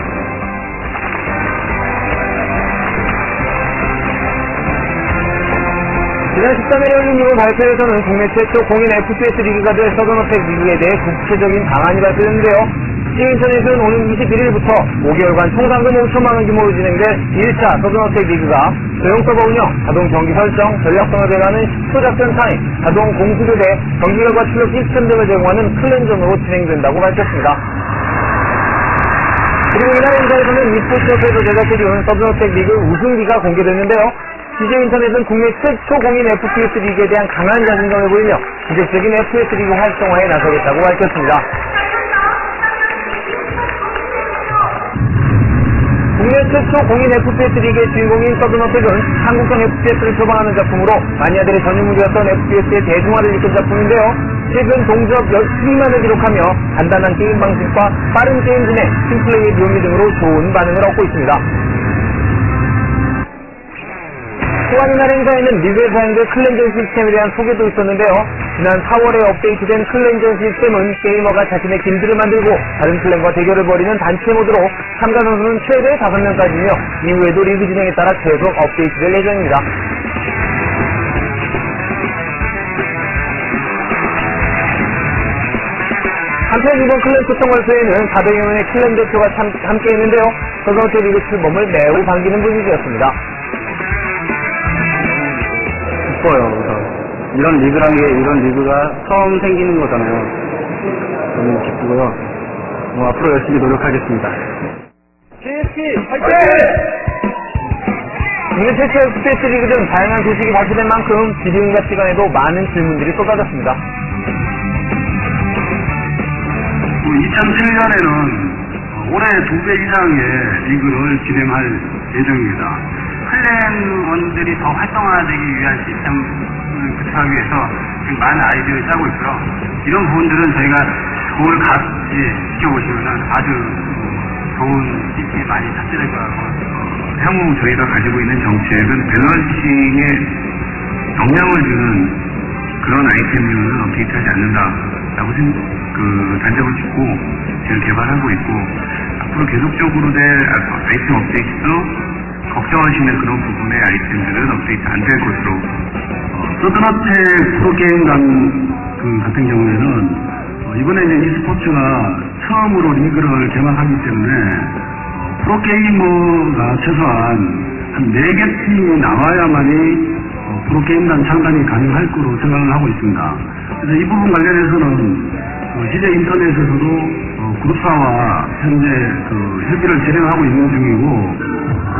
지난 13일에 열린 이번 발표에서는 국내 최초 공인 FPS 리그가 될 서든어택 리그에 대해 구체적인 방안이 발표됐는데요. 시인터넷은 오는 21일부터 5개월간 총 상금 5천만원 규모로 진행될 1차 서든어택 리그가 소형 서버 운영, 자동 경기 설정, 전략성을 배가하는 10초 작전 타임, 자동 공수교대, 경기 결과 출력 시스템 등을 제공하는 클랜전으로 진행된다고 밝혔습니다. 그리고 이날 행사에서는 e스포츠협회에서 제작해준 서든어택 리그 우승기가 공개됐는데요. CJ인터넷은 국내 최초 공인 FPS 리그에 대한 강한 자신감을 보이며 본격적인 FPS 리그 활성화에 나서겠다고 밝혔습니다. 국내 최초 공인 FPS 리그의 주인공인 서든어택은 한국형 FPS를 표방하는 작품으로 마니아들의 전유물이었던 FPS의 대중화를 이끈 작품인데요. 최근 동접 12만을 기록하며 간단한 게임 방식과 빠른 게임 진행, 팀플레이의 묘미 등으로 좋은 반응을 얻고 있습니다. 또한 이날 행사에는 리그에 사용될 클랜전 시스템에 대한 소개도 있었는데요. 지난 4월에 업데이트된 클랜전 시스템은 게이머가 자신의 길드를 만들고 다른 클랜과 대결을 벌이는 단체 모드로 참가 선수는 최대 5명까지며 이후에도 리그 진행에 따라 계속 업데이트될 예정입니다. 한편 이번 클랜 초청 발표에는 400여 명의 클랜 대표가 함께 했는데요. 서든어택 리그 출범을 매우 반기는 분위기였습니다. 기뻐요. 이런 리그가 처음 생기는 거잖아요. 너무 기쁘고요. 앞으로 열심히 노력하겠습니다. CSP 화이팅! 국내 최초 FPS 리그 등 다양한 소식이 발표된 만큼 비디오인가 시간에도 많은 질문들이 쏟아졌습니다. 2007년에는 올해 2배 이상의 리그를 진행할 예정입니다. 클랜원들이 더 활성화되기 위한 시스템을 구축하기 위해서 지금 많은 아이디어를 짜고 있고요. 이런 부분들은 저희가 그걸 같이 지켜보시면 아주 좋은 시스템이 많이 탑재될 것 같고, 향후 저희가 가지고 있는 정책은 밸런싱에 영향을 주는 그런 아이템류는 업데이트하지 않는다라고 단정을 짓고 지금 개발하고 있고, 앞으로 계속적으로 될 아이템 업데이트도 걱정하시는 그런 부분의 아이템들은 업데이트 안 될 것으로, 서든어택 프로게임 같은 경우에는 이번에 이제 e스포츠가 처음으로 리그를 개막하기 때문에 프로게이머가 최소한 한 4개 팀이 나와야만이 프로게임단 창단이 가능할 거로 생각을 하고 있습니다. 그래서 이 부분 관련해서는 희재 인터넷에서도 그룹사와 현재 협의를 진행하고 있는 중이고,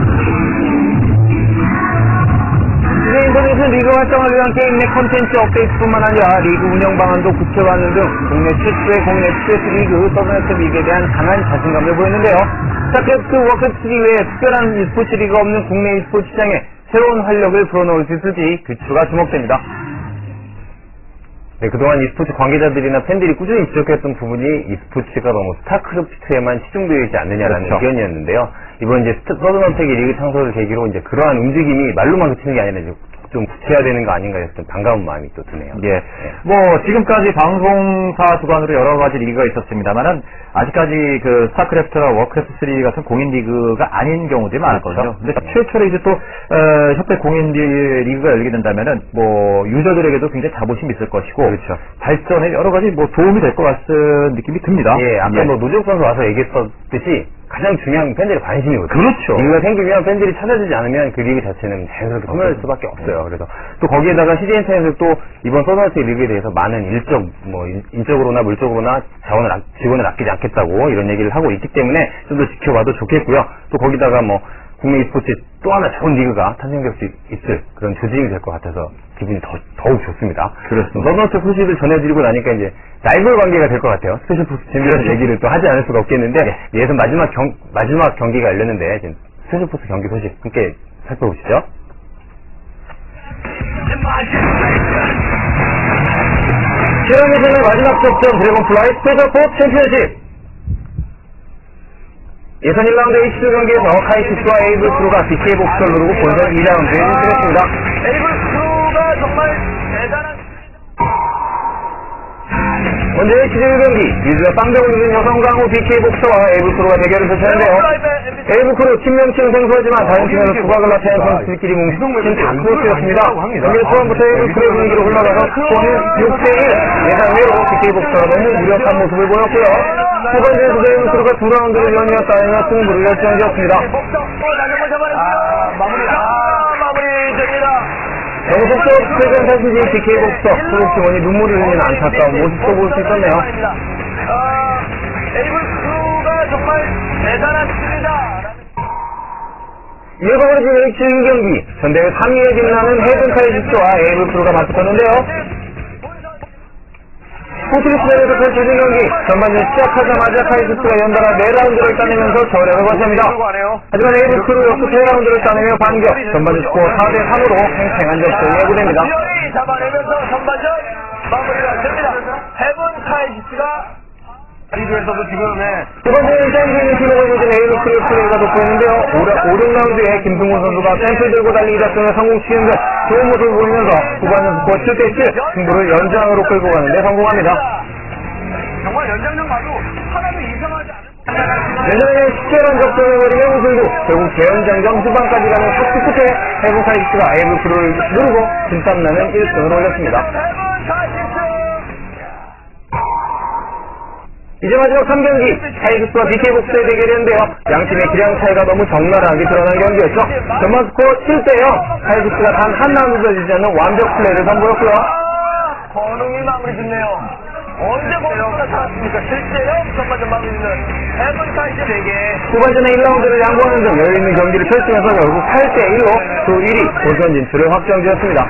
희재 인터넷은 리그 활성화를 위한 게임 내 콘텐츠 업데이트뿐만 아니라 리그 운영 방안도 구체화하는 등 국내 최초의 공인 FPS 리그 서든어택 리그에 대한 강한 자신감을 보이는데요. 스타크래프트 워크래프트 외에 특별한 e스포츠 리그가 없는 국내 e스포츠 시장에 새로운 활력을 불어넣을 수 있을지 그 추가 주목됩니다. 네, 그동안 e스포츠 관계자들이나 팬들이 꾸준히 지적했던 부분이 e스포츠가 너무 스타크래프트에만 치중되어 있지 않느냐라는 그렇죠. 의견이었는데요. 이번 이제 서든어택 리그 창설을 계기로 이제 그러한 움직임이 말로만 그치는 게 아니라 이제 좀 구체화되는 거 아닌가 해서 좀 반가운 마음이 또 드네요. 예. 뭐 지금까지 방송사 주관으로 여러 가지 리그가 있었습니다만은 아직까지 그 스타크래프트나 워크래프트 3 같은 공인 리그가 아닌 경우들이 많았거든요. 근데 최초로 이제 또 협회 공인 리그가 열리게 된다면은 뭐 유저들에게도 굉장히 자부심이 있을 것이고, 그렇죠. 발전에 여러 가지 뭐 도움이 될 것 같은 느낌이 듭니다. 예, 아까 뭐 노재욱 선수 와서 얘기했었듯이 가장 중요한 팬들의 관심이거든요. 그렇죠. 리그가 생기면 팬들이 찾아주지 않으면 그 리그 자체는 자연스럽게 소멸할 수밖에 없어요. 그래서 또 거기에다가 CJ 인터넷에서 또 이번 서든어택 리그에 대해서 많은 인적으로나 물적으로나 지원을 아끼지 않겠다고 이런 얘기를 하고 있기 때문에 좀 더 지켜봐도 좋겠고요. 또 거기다가 뭐 국내 e스포츠 또 하나 좋은 리그가 탄생될 수 있을 그런 조직이 될 것 같아서 기분이 더욱 좋습니다. 그렇습니다. 서든어택 소식을 전해드리고 나니까 이제 라이벌 관계가 될 것 같아요. 스페셜 포스 챔피언 얘기를 또 하지 않을 수가 없겠는데, 예선 마지막 경기가 열렸는데, 지금 스페셜 포스 경기 소식 함께 살펴보시죠. 최강예선의 마지막 접전 드래곤플라이 스페셜 포스 챔피언십. 예선 1라운드 H2 경기에서 카이시스와 에이블 크루가 BK 복수를 누르고 본선 2라운드에 진출했습니다. 에이블 크루가 정말 대단한. 먼저 H2 경기, 유즈가 빵병을 누른 여성 강호 BK 복서와 에이블 크루가 대결을 펼쳤는데요. 에이블 크루 팀 명칭은 생소하지만 다른 팀에서 두각을 나타낸 선수들끼리 뭉친 다크호스였습니다. 경기 처음부터 에이블 크루의 분위기로 흘러가서 스코어는 6대1, 예상외로 BK 복서가 너무 무력한 모습을 보였고요. 후반전에서 에이블 크루가 2라운드를 연이어 쌓이며 승부를 결정지었습니다. 마무리됩니다. 정석도 최근 사실이 BK 복서, 소속 팀원이 눈물을 흘리는 안타까운 모습도 볼 수 있었네요. 에이블 크루가 정말 대단한 팀이다. 이어서 벌어진 H2 경기, 전대회 3위에 빛나는 헤븐카이지스와 에이블 크루가 맞붙었는데요. 포트리스에서 펼쳐진 경기, 전반전 시작하자마자 카이지스가 연달아 4라운드를 따내면서 저력을 거셉니다. 하지만 에이블 크루 역시 3라운드를 따내며 반격, 전반전 스코어 4대3으로 팽팽한 접전이 예고됩니다. 잡아내면서 전반전 마무리가 됩니다. 헤븐 카이지스가 리그에서도 지금 두 번째는 샌드위치 팀을 보여준 에이블 크루의 플레이가 돋보이는데요. 5라운드에 김승훈 선수가 샘플 들고 달리기 작전을 성공시키는 듯 좋은 모습을 보이면서 후반전 스코어 7대7 승부를 연장으로 끌고 가는데 성공합니다. 정말 연장전 가도 하나도 이상하지 않은 예전에는 10개란 적전을 벌이며 우승도 결국 재연장전 후반까지 가는 탑 끝에 헤븐 카이지스가 에이블 크루를 누르고 진땀나는 1승을 올렸습니다. 이제 마지막 3경기, 카이지스와 BK 복서의 대결이었는데요. 양팀의 기량 차이가 너무 적나라하게 드러난 경기였죠. 전반 스코어 7대0, 카이지스가 단 한 라운드도 지지 않는 완벽 플레이를 선보였고요. 권웅이 마무리 짓네요. 언제 권웅이 나타났습니까? 7대0 전반전 마무리 짓는 헤븐 카이지스 대결. 후반전에 1라운드를 양보하는 등 여유있는 경기를 펼치면서 결국 8대1로 또 1위 본선 진출을 확정지었습니다.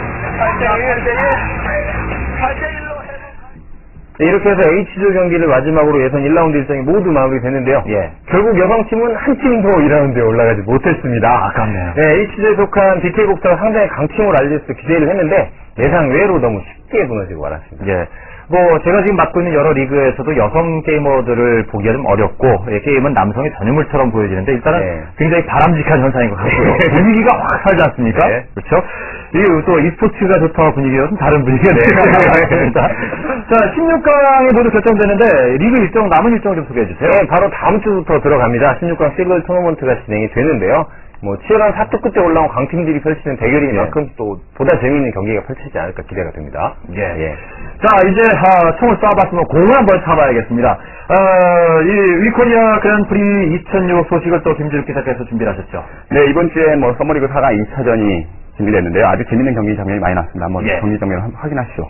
8대1로 네, 이렇게 해서 H2 경기를 마지막으로 예선 1라운드 일정이 모두 마무리됐는데요. 예. 결국 여성팀은 한 팀도 2라운드에 올라가지 못했습니다. 아깝네요. 네, H2에 속한 BK 복서가 상당히 강팀으로 알릴 수 기대를 했는데 예상 외로 너무 쉽게 무너지고 말았습니다. 예. 뭐 제가 지금 맡고 있는 여러 리그에서도 여성 게이머들을 보기가 좀 어렵고, 게임은 남성의 전유물처럼 보여지는데 일단은 굉장히 바람직한 현상인 것 같고요. 분위기가 확 살지 않습니까? 그렇죠? 이게 또 e스포츠가 좋다 분위기가 좀 다른 분위기가 됩니다. 자, 16강이 모두 결정되는데 리그 일정, 남은 일정을 좀 소개해 주세요. 네, 바로 다음 주부터 들어갑니다. 16강 시글 토너먼트가 진행이 되는데요. 뭐 치열한 사투 끝에 올라온 강팀들이 펼치는 대결인 만큼 또 보다 재미있는 경기가 펼치지 않을까 기대가 됩니다. 자, 이제 총을 쏴봤으면 공을 한번 차봐야겠습니다. 이 위코리아 그랑프리 2006 소식을 또 김준욱 기자께서 준비를 하셨죠. 네, 이번 주에 뭐 서머리그 4강 2차전이 준비됐는데요. 아주 재밌는 경기 장면이 많이 나왔습니다. 한번 예. 경기 장면을 확인하시죠.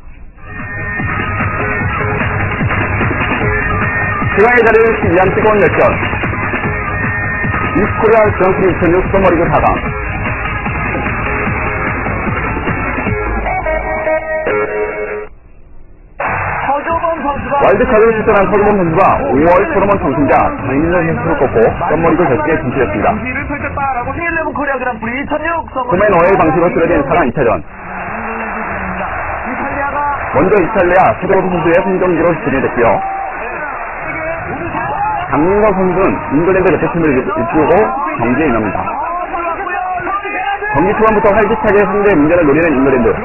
최강의 자리를 치기 위한 뜨거운 열전. 위코리아 그랑프리 2006 서머리그 4강. 와일드카드를 출전한 서주범 선수가 5월 토너먼트 우승자 장민선 선수를 꺾고 썸머리그 결승에 진출했습니다. 홈앤 어웨이 방식으로 치러진 4강 2차전. 먼저 이탈리아 서주범 선수의 승경기로 진행됐고요. 장민선 선수는 잉글랜드 대표팀을 이끌고 경기에 임합니다. 경기 초반부터 활기차게 상대의 문제를 노리는 잉글랜드.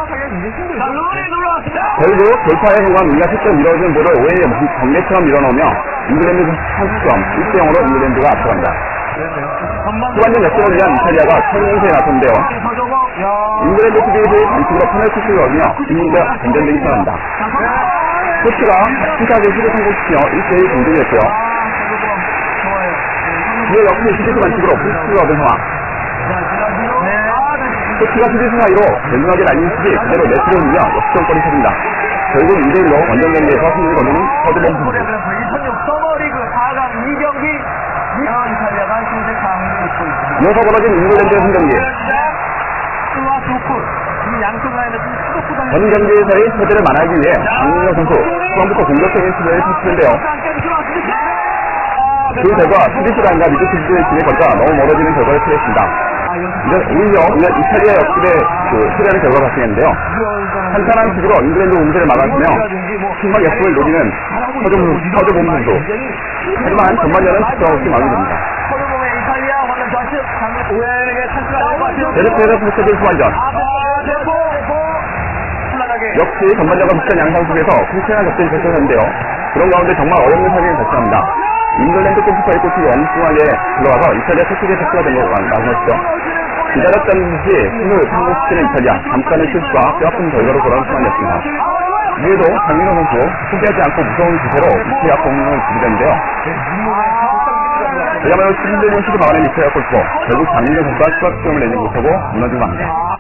결국 돌파의 순간 우리가 직접 밀어준 볼을 오해의 경계처럼 밀어넣으며 잉글랜드 선수점 1대0으로 잉글랜드가 앞서갑니다. 후반전 역전을 위한 이탈리아가 최공세에 나섰는데요. 잉글랜드 수비에서의 반칙으로 페널티킥을 얻으며 승리가 전전되기 시작합니다. 코치가 시사의 수비 성공시키며 1대1 동점이 됐고요. 뒤에 역시 수비수 반칙으로 풀스를 얻은 상황. 코치가 수비수 사이로 왼쪽하게 날린 수비 그대로 네트를 흘리며 역전골이 터집니다. 결국 2대1로 원정 경기에서 승리를 거두는 서주범 선수. 2006 서머리그 4강 2경기 이탈리아가 현재 강을 잇고 있습니다. 이어서 벌어진 잉글랜드의 승경기. 전 경기에서의 패배를 만회하기 위해 장민호 선수 후반부터 공격적인 수비를 펼치는데요. 그 결과 수비수단과 미드필드의 진의 거리가 너무 멀어지는 결과를 초래했습니다. 오히려 이탈리아 역습의 수련의 결과가 발생했는데요. 한탄한 식으로 잉글랜드 공세를 막았으며 신박 역습을 노리는 서주범 선수. 하지만 전반전은 특성 없이 마무리됩니다. 베르트에서 펼쳐진 후반전. 역시 전반전과 비슷한 양상 속에서 팽팽한 접전이 펼쳐졌는데요. 그런 가운데 정말 어렵는 사격이 발생합니다. 잉글랜드 골키퍼의 골이 엉뚱하게 들어가서 이탈리아 태클의 패스가 된 것으로 나타났죠. 기다렸다는 듯이 승을 성공시키는 이탈리아. 잠깐의 실수와 뼈아픈 결과로 돌아온 시간이었습니다. 이에도 장민호 선수 포기하지 않고 무서운 기세로 이탈리아 공을 들이댔는데요. 그야말로 11년 시기 막아낸 이탈리아 골키퍼. 결국 장민호 선수가 추가 득점을 내지 못하고 무너지고 맙니다.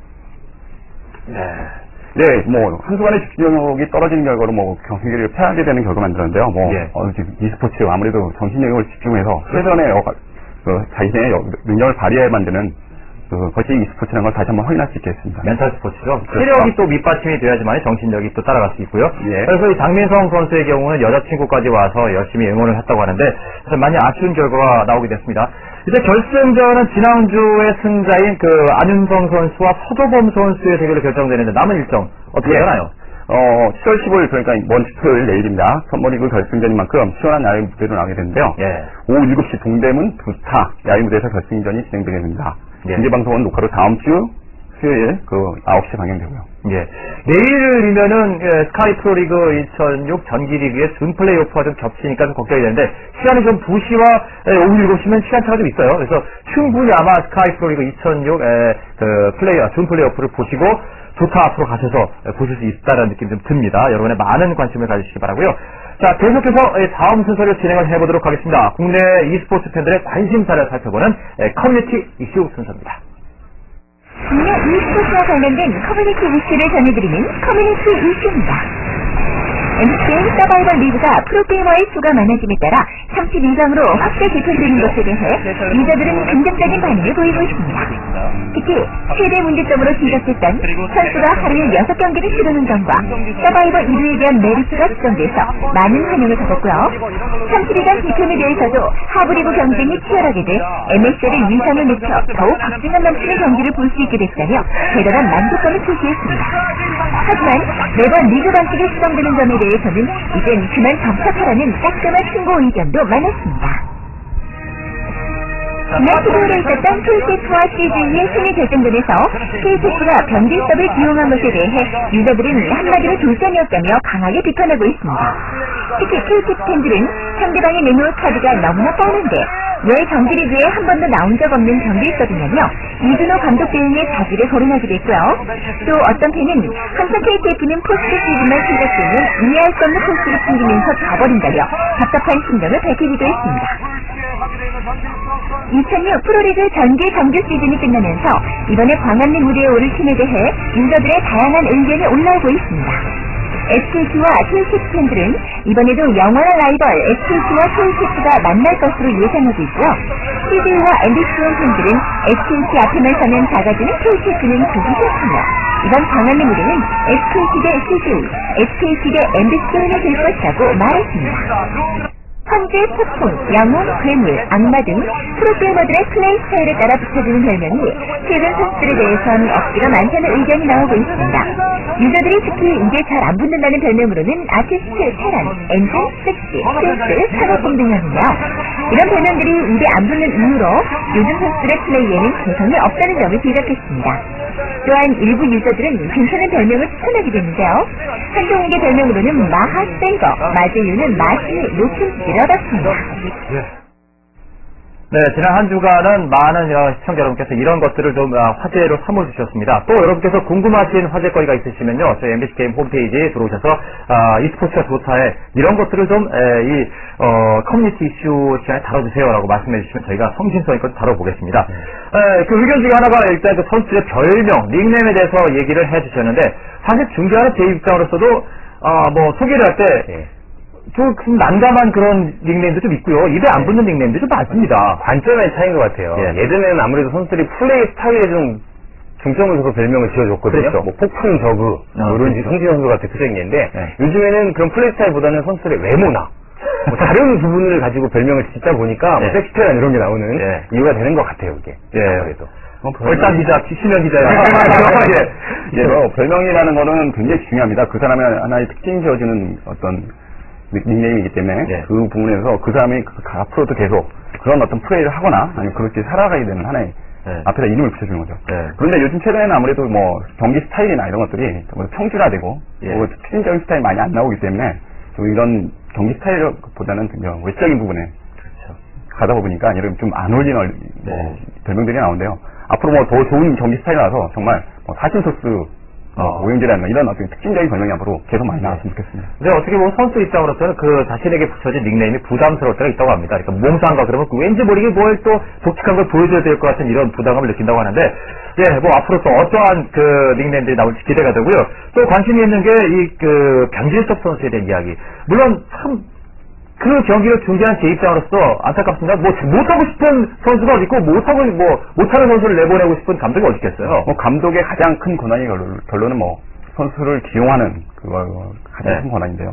네, 뭐 한순간에 집중력이 떨어지는 결과로 뭐 경기를 패하게 되는 결과가 만들었는데요. 뭐 e스포츠 아무래도 정신력을 집중해서 최선의 자신의 능력을 발휘해 만드는 그것이 e스포츠라는 걸 다시 한번 확인할 수 있겠습니다. 멘탈 스포츠죠. 체력이 또 밑받침이 돼야지만 정신력이 또 따라갈 수 있고요. 예. 그래서 이 장민성 선수의 경우는 여자친구까지 와서 열심히 응원을 했다고 하는데 많이 아쉬운 결과가 나오게 됐습니다. 이제 결승전은 지난주의 승자인 안윤성 선수와 서주범 선수의 대결로 결정되는데 남은 일정 어떻게 되나요? 7월 15일 그러니까 먼 토요일 내일입니다. 선머리그 결승전인 만큼 시원한 야외 무대로 나오게 되는데요. 오후 7시 동대문 부타 야외 무대에서 결승전이 진행되게 됩니다. 중계 방송은 녹화로 다음 주 수요일 9시에 방영되고요. 내일이면은 스카이 프로리그 2006 전기리그의 준 플레이오프와 좀 겹치니까 좀 걱정이 되는데 시간이 좀 2시와 오후 7시면 시간차가 좀 있어요. 그래서 충분히 아마 스카이 프로리그 2006 준 플레이오프를 보시고 좋다 앞으로 가셔서 보실 수 있다는 느낌이 좀 듭니다. 여러분의 많은 관심을 가지시기 바라고요. 자, 계속해서 다음 순서를 진행을 해보도록 하겠습니다. 국내 e스포츠 팬들의 관심사를 살펴보는 커뮤니티 이슈 순서입니다. 국내 e스포츠와 관련된 커뮤니티 이슈를 전해드리는 커뮤니티 이슈입니다. MCN 서바이벌 리그가 프로게이머의 수가 많아짐에 따라 32강으로 확대 개편되는 것에 대해 유저들은 긍정적인 반응을 보이고 있습니다. 특히 최대 문제점으로 지적됐던 선수가 하루에 6경기를 치르는 점과 서바이벌 1위에 대한 메리트가 지정돼서 많은 환영을 받았고요. 32강 개편에 대해서도 하브리그 경쟁이 치열하게 돼 MSL의 위상을 늦춰 더욱 박진감 넘치는 경기를 볼 수 있게 됐다며 대단한 만족감을 표시했습니다. 하지만 매번 리그 방식이 시정되는 점에 대해서는 이젠 그만 정착하라는 따끔한 충고 의견도 많았습니다. 지난 15일에 있었던 KCF와 CG의 순위 결정전에서 KCF가 변진 서브를 기용한 것에 대해 유저들은 한마디로 돌산이었다며 강하게 비판하고 있습니다. 특히 KCF 팬들은 상대방의 메뉴 카드가 너무나 뻔한데 왜 정규리그에 한 번도 나온 적 없는 경기였거든요. 이준호 감독 대응에 자기를 거론하기도 했고요. 또 어떤 팬은 항상 KTF는 포스트 시즌만 생각 때는 이해할 수 없는 코스를 풍기면서 져버린다며 답답한 심정을 밝히기도 했습니다. 2006 프로리그 전기 정규 시즌이 끝나면서 이번에 광안리 무대에 오를 팀에 대해 유저들의 다양한 의견이 올라오고 있습니다. SKT와 KT 팬들은 이번에도 영원한 라이벌 SKT와 KT가 만날 것으로 예상하고 있고요. CJ와 MBC원 팬들은 SKT 앞에만 서면 작아지는 KT는 보기 싫다며 이번 광안리 무대는 SKT 대 CJ, SKT 대 MBC원이 될 것이라고 말했습니다. 황제, 폭풍, 영웅, 괴물, 악마 등 프로게이머들의 플레이 스타일에 따라 붙여주는 별명이 최근 선수들에 대해선 억지가 많다는 의견이 나오고 있습니다. 유저들이 특히 입에 잘 안 붙는다는 별명으로는 아티스트, 테란, 엔진, 섹시, 센스, 상업공 등이었는데요. 이런 별명들이 입에 안 붙는 이유로 요즘 선수들의 플레이에는 개성이 없다는 점을 지적했습니다. 또한 일부 유저들은 괜찮은 별명을 추천하기도 했는데요. 한동욱의 별명으로는 마하세이버, 마제유는 마신이 높은 지지를 얻었습니다. 네, 지난 한 주간은 많은 시청자 여러분께서 이런 것들을 좀 화제로 삼아주셨습니다. 또 여러분께서 궁금하신 화제거리가 있으시면요, 저희 MBC 게임 홈페이지에 들어오셔서 e스포츠가 좋다에 이런 것들을 좀 커뮤니티 이슈 시간에 다뤄주세요라고 말씀해 주시면 저희가 성심성의껏 다뤄보겠습니다. 그 의견 중에 하나가 일단 그 선수의 별명, 닉네임에 대해서 얘기를 해주셨는데 사실 중계하는 제 입장으로서도 소개를 할 때 좀 난감한 그런 닉네임도 좀 있고요. 입에 안 붙는 닉네임도 좀 많습니다. 관점의 차이인 것 같아요. 예전에는 아무래도 선수들이 플레이 스타일에 좀 중점을 둬서 별명을 지어줬거든요. 그렇죠. 뭐 폭풍 저그, 이런 성진 선수가 대표적인 예인데 요즘에는 그런 플레이 스타일보다는 선수들의 외모나 뭐 다른 부분을 가지고 별명을 짓다 보니까 뭐 섹시테란 이런 게 나오는 이유가 되는 것 같아요, 이게. 그래서. 얼짱 기자, 신현 기자요. 별명이라는 거는 굉장히 중요합니다. 그 사람의 하나의 특징 지어주는 어떤 닉네임이기 때문에 그 부분에서 그 사람이 앞으로도 계속 그런 어떤 플레이를 하거나 아니면 그렇게 살아가게 되는 하나의 앞에다 이름을 붙여주는 거죠. 그런데 요즘 최근에는 아무래도 뭐 경기 스타일이나 이런 것들이 평준화되고 특징적인 스타일이 많이 안 나오기 때문에 좀 이런 경기 스타일보다는 그냥 외적인 부분에 가다 보니까 이런 좀 안 어울리는 별명들이 나오는데요. 앞으로 뭐 더 좋은 경기 스타일이 나서 정말 사신토스 오영재라는 이런 어떤 특징적인 별명이 앞으로 계속 많이 나왔으면 좋겠습니다. 근데 어떻게 보면 선수 입장으로서는 그 자신에게 붙여진 닉네임이 부담스러울 때가 있다고 합니다. 그러니까 몸상가 그러면 왠지 모르게 뭘 또 독특한 걸 보여줘야 될 것 같은 이런 부담감을 느낀다고 하는데, 뭐 앞으로 또 어떠한 그 닉네임들이 나올지 기대가 되고요. 또 관심이 있는 게 변질섭 선수에 대한 이야기. 물론 참 그 경기를 중계한 제 입장으로서 안타깝습니다. 못하고 싶은 선수가 어디 있고, 못하는 선수를 내보내고 싶은 감독이 어디 있겠어요? 감독의 가장 큰 권한이 결론은 선수를 기용하는, 가장 큰 권한인데요.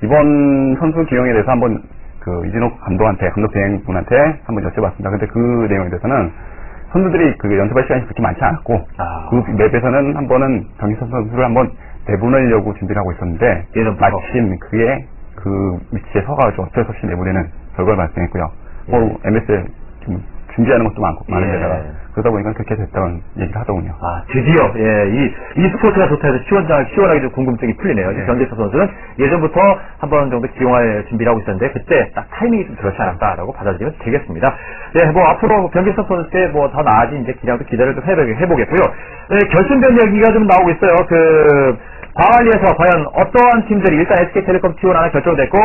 이번 선수 기용에 대해서 한번 이진호 감독 대행분한테 한번 여쭤봤습니다. 근데 그 내용에 대해서는 선수들이 연습할 시간이 그렇게 많지 않았고, 그 맵에서는 한 번은 변기섭 선수를 한번 내보내려고 준비를 하고 있었는데, 마침 그의 그 위치에 서가지고 어쩔 수 없이 내보내는 결과를 발생했고요. MS에 좀 준비하는 것도 많은데다가 그러다 보니까 그렇게 됐다는 얘기를 하더군요. 드디어 이 스포츠가 좋다 해서 시원하게 좀 궁금증이 풀리네요. 변기섭 선수는 예전부터 한 번 정도 기용할 준비를 하고 있었는데 그때 딱 타이밍이 좀 그렇지 않았다라고 받아들이면 되겠습니다. 앞으로 변기섭 선수께 더 나아진 기량도 기대를 좀 해보겠고요. 결승전 얘기가 좀 나오고 있어요. 광안리에서 과연 어떠한 팀들이 일단 SK텔레콤 T1 하나 결정됐고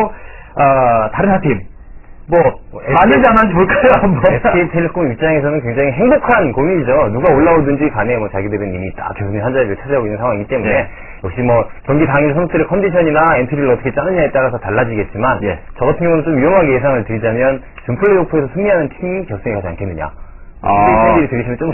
다른 한 팀 맞는지 안 맞는지 볼까요? 한번. SK텔레콤 입장에서는 굉장히 행복한 고민이죠. 누가 올라오든지 간에 자기들은 이미 딱 결승의 한 자리를 차지하고 있는 상황이기 때문에 역시 경기 당일 선수들의 컨디션이나 엔트리를 어떻게 짜느냐에 따라서 달라지겠지만 저 같은 경우는 좀 위험하게 예상을 드리자면 준 플레이오프에서 승리하는 팀이 결승에 가지 않겠느냐. 팬들이 들으시면 좀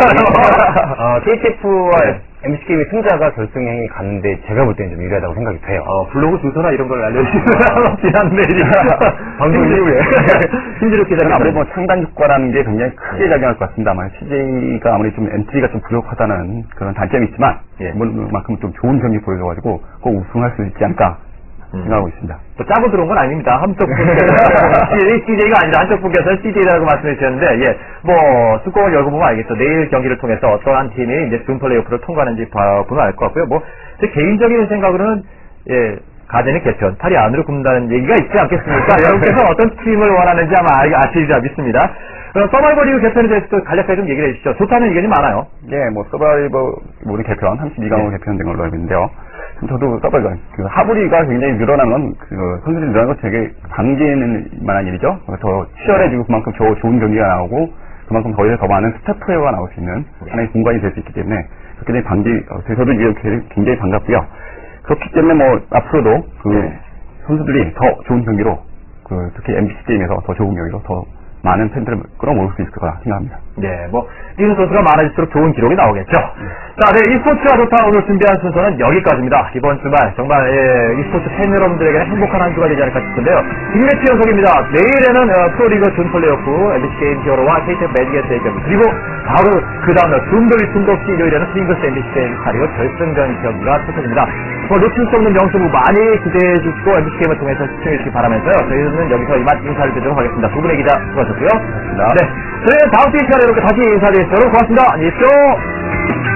KTF와 MBC 게임의 승자가 결승행이 가는데 제가 볼 때는 좀 유리하다고 생각이 돼요. 블로그 주소나 이런 걸 알려주시면 지난 메일이 방송 이후에 신지로 기자는 아무래도 창단 효과라는 게 굉장히 크게 작용할 것 같습니다만 CJ가 아무리 좀 엔트리가 좀 부족하다는 그런 단점이 있지만 그만큼 좀 좋은 경기 보여줘가지고 꼭 우승할 수 있지 않을까 생각하고 있습니다. 짜고 들어온 건 아닙니다. 한쪽 CJ가 아니라 한쪽 분께서 CJ라고 말씀해 주셨는데, 뚜껑을 열고 보면 알겠죠. 내일 경기를 통해서 어떠한 팀이 이제 준 플레이오프를 통과하는지 보면 알 것 같고요. 제 개인적인 생각으로는, 가재는 개편, 팔이 안으로 굽는다는 얘기가 있지 않겠습니까? 여러분께서 어떤 팀을 원하는지 아마 아시리라 믿습니다. 서바이벌 리그 개편에 대해서 또 간략하게 좀 얘기를 해주시죠. 좋다는 의견이 많아요. 예, 뭐 서바이벌 우리 개편 32강으로 개편된 걸로 알고 있는데요. 저도 서바이벌 그 하부리가 굉장히 늘어난 건 선수들이 늘어난 건 되게 반기는 만한 일이죠. 더 치열해지고 그만큼 좋은 경기가 나오고 그만큼 더 많은 스타 플레이어가 나올 수 있는 하나의 공간이 될 수 있기 때문에 그렇게 된 저도 이렇게 굉장히 반갑고요. 그렇기 때문에 뭐 앞으로도 선수들이 더 좋은 경기로 특히 MBC 게임에서 더 좋은 경기로 더 많은 팬들을 끌어모을 수 있을 거라 생각합니다. 네, 뭐 뛰는 선수가 많아질수록 좋은 기록이 나오겠죠. 자, 네, e스포츠가 좋다 오늘 준비한 순서는 여기까지입니다. 이번 주말 정말 e스포츠 팬 여러분들에게 행복한 한 주가 되지 않을까 싶은데요. 빅매치 연속입니다. 내일에는 프로리그 준 플레이오프 MBC 게임 히어로와 KTF 매직의 대결, 그리고 바로 그 다음날 숨돌 일요일에는 스윙글스 MBC 게임 스타리그 결승전 경기가 펼쳐집니다. 놓칠 수 없는 명승부 많이 기대해 주시고 MBC 게임을 통해서 시청해 주시기 바라면서요. 저희는 여기서 이만 인사를 드리도록 하겠습니다. 두 분의 기자 수고하셨고요. 네, 저희는 다음 주 이 시간에 이렇게 다시 인사드리겠습니다. 여러분 고맙습니다. 안녕히 계십시오.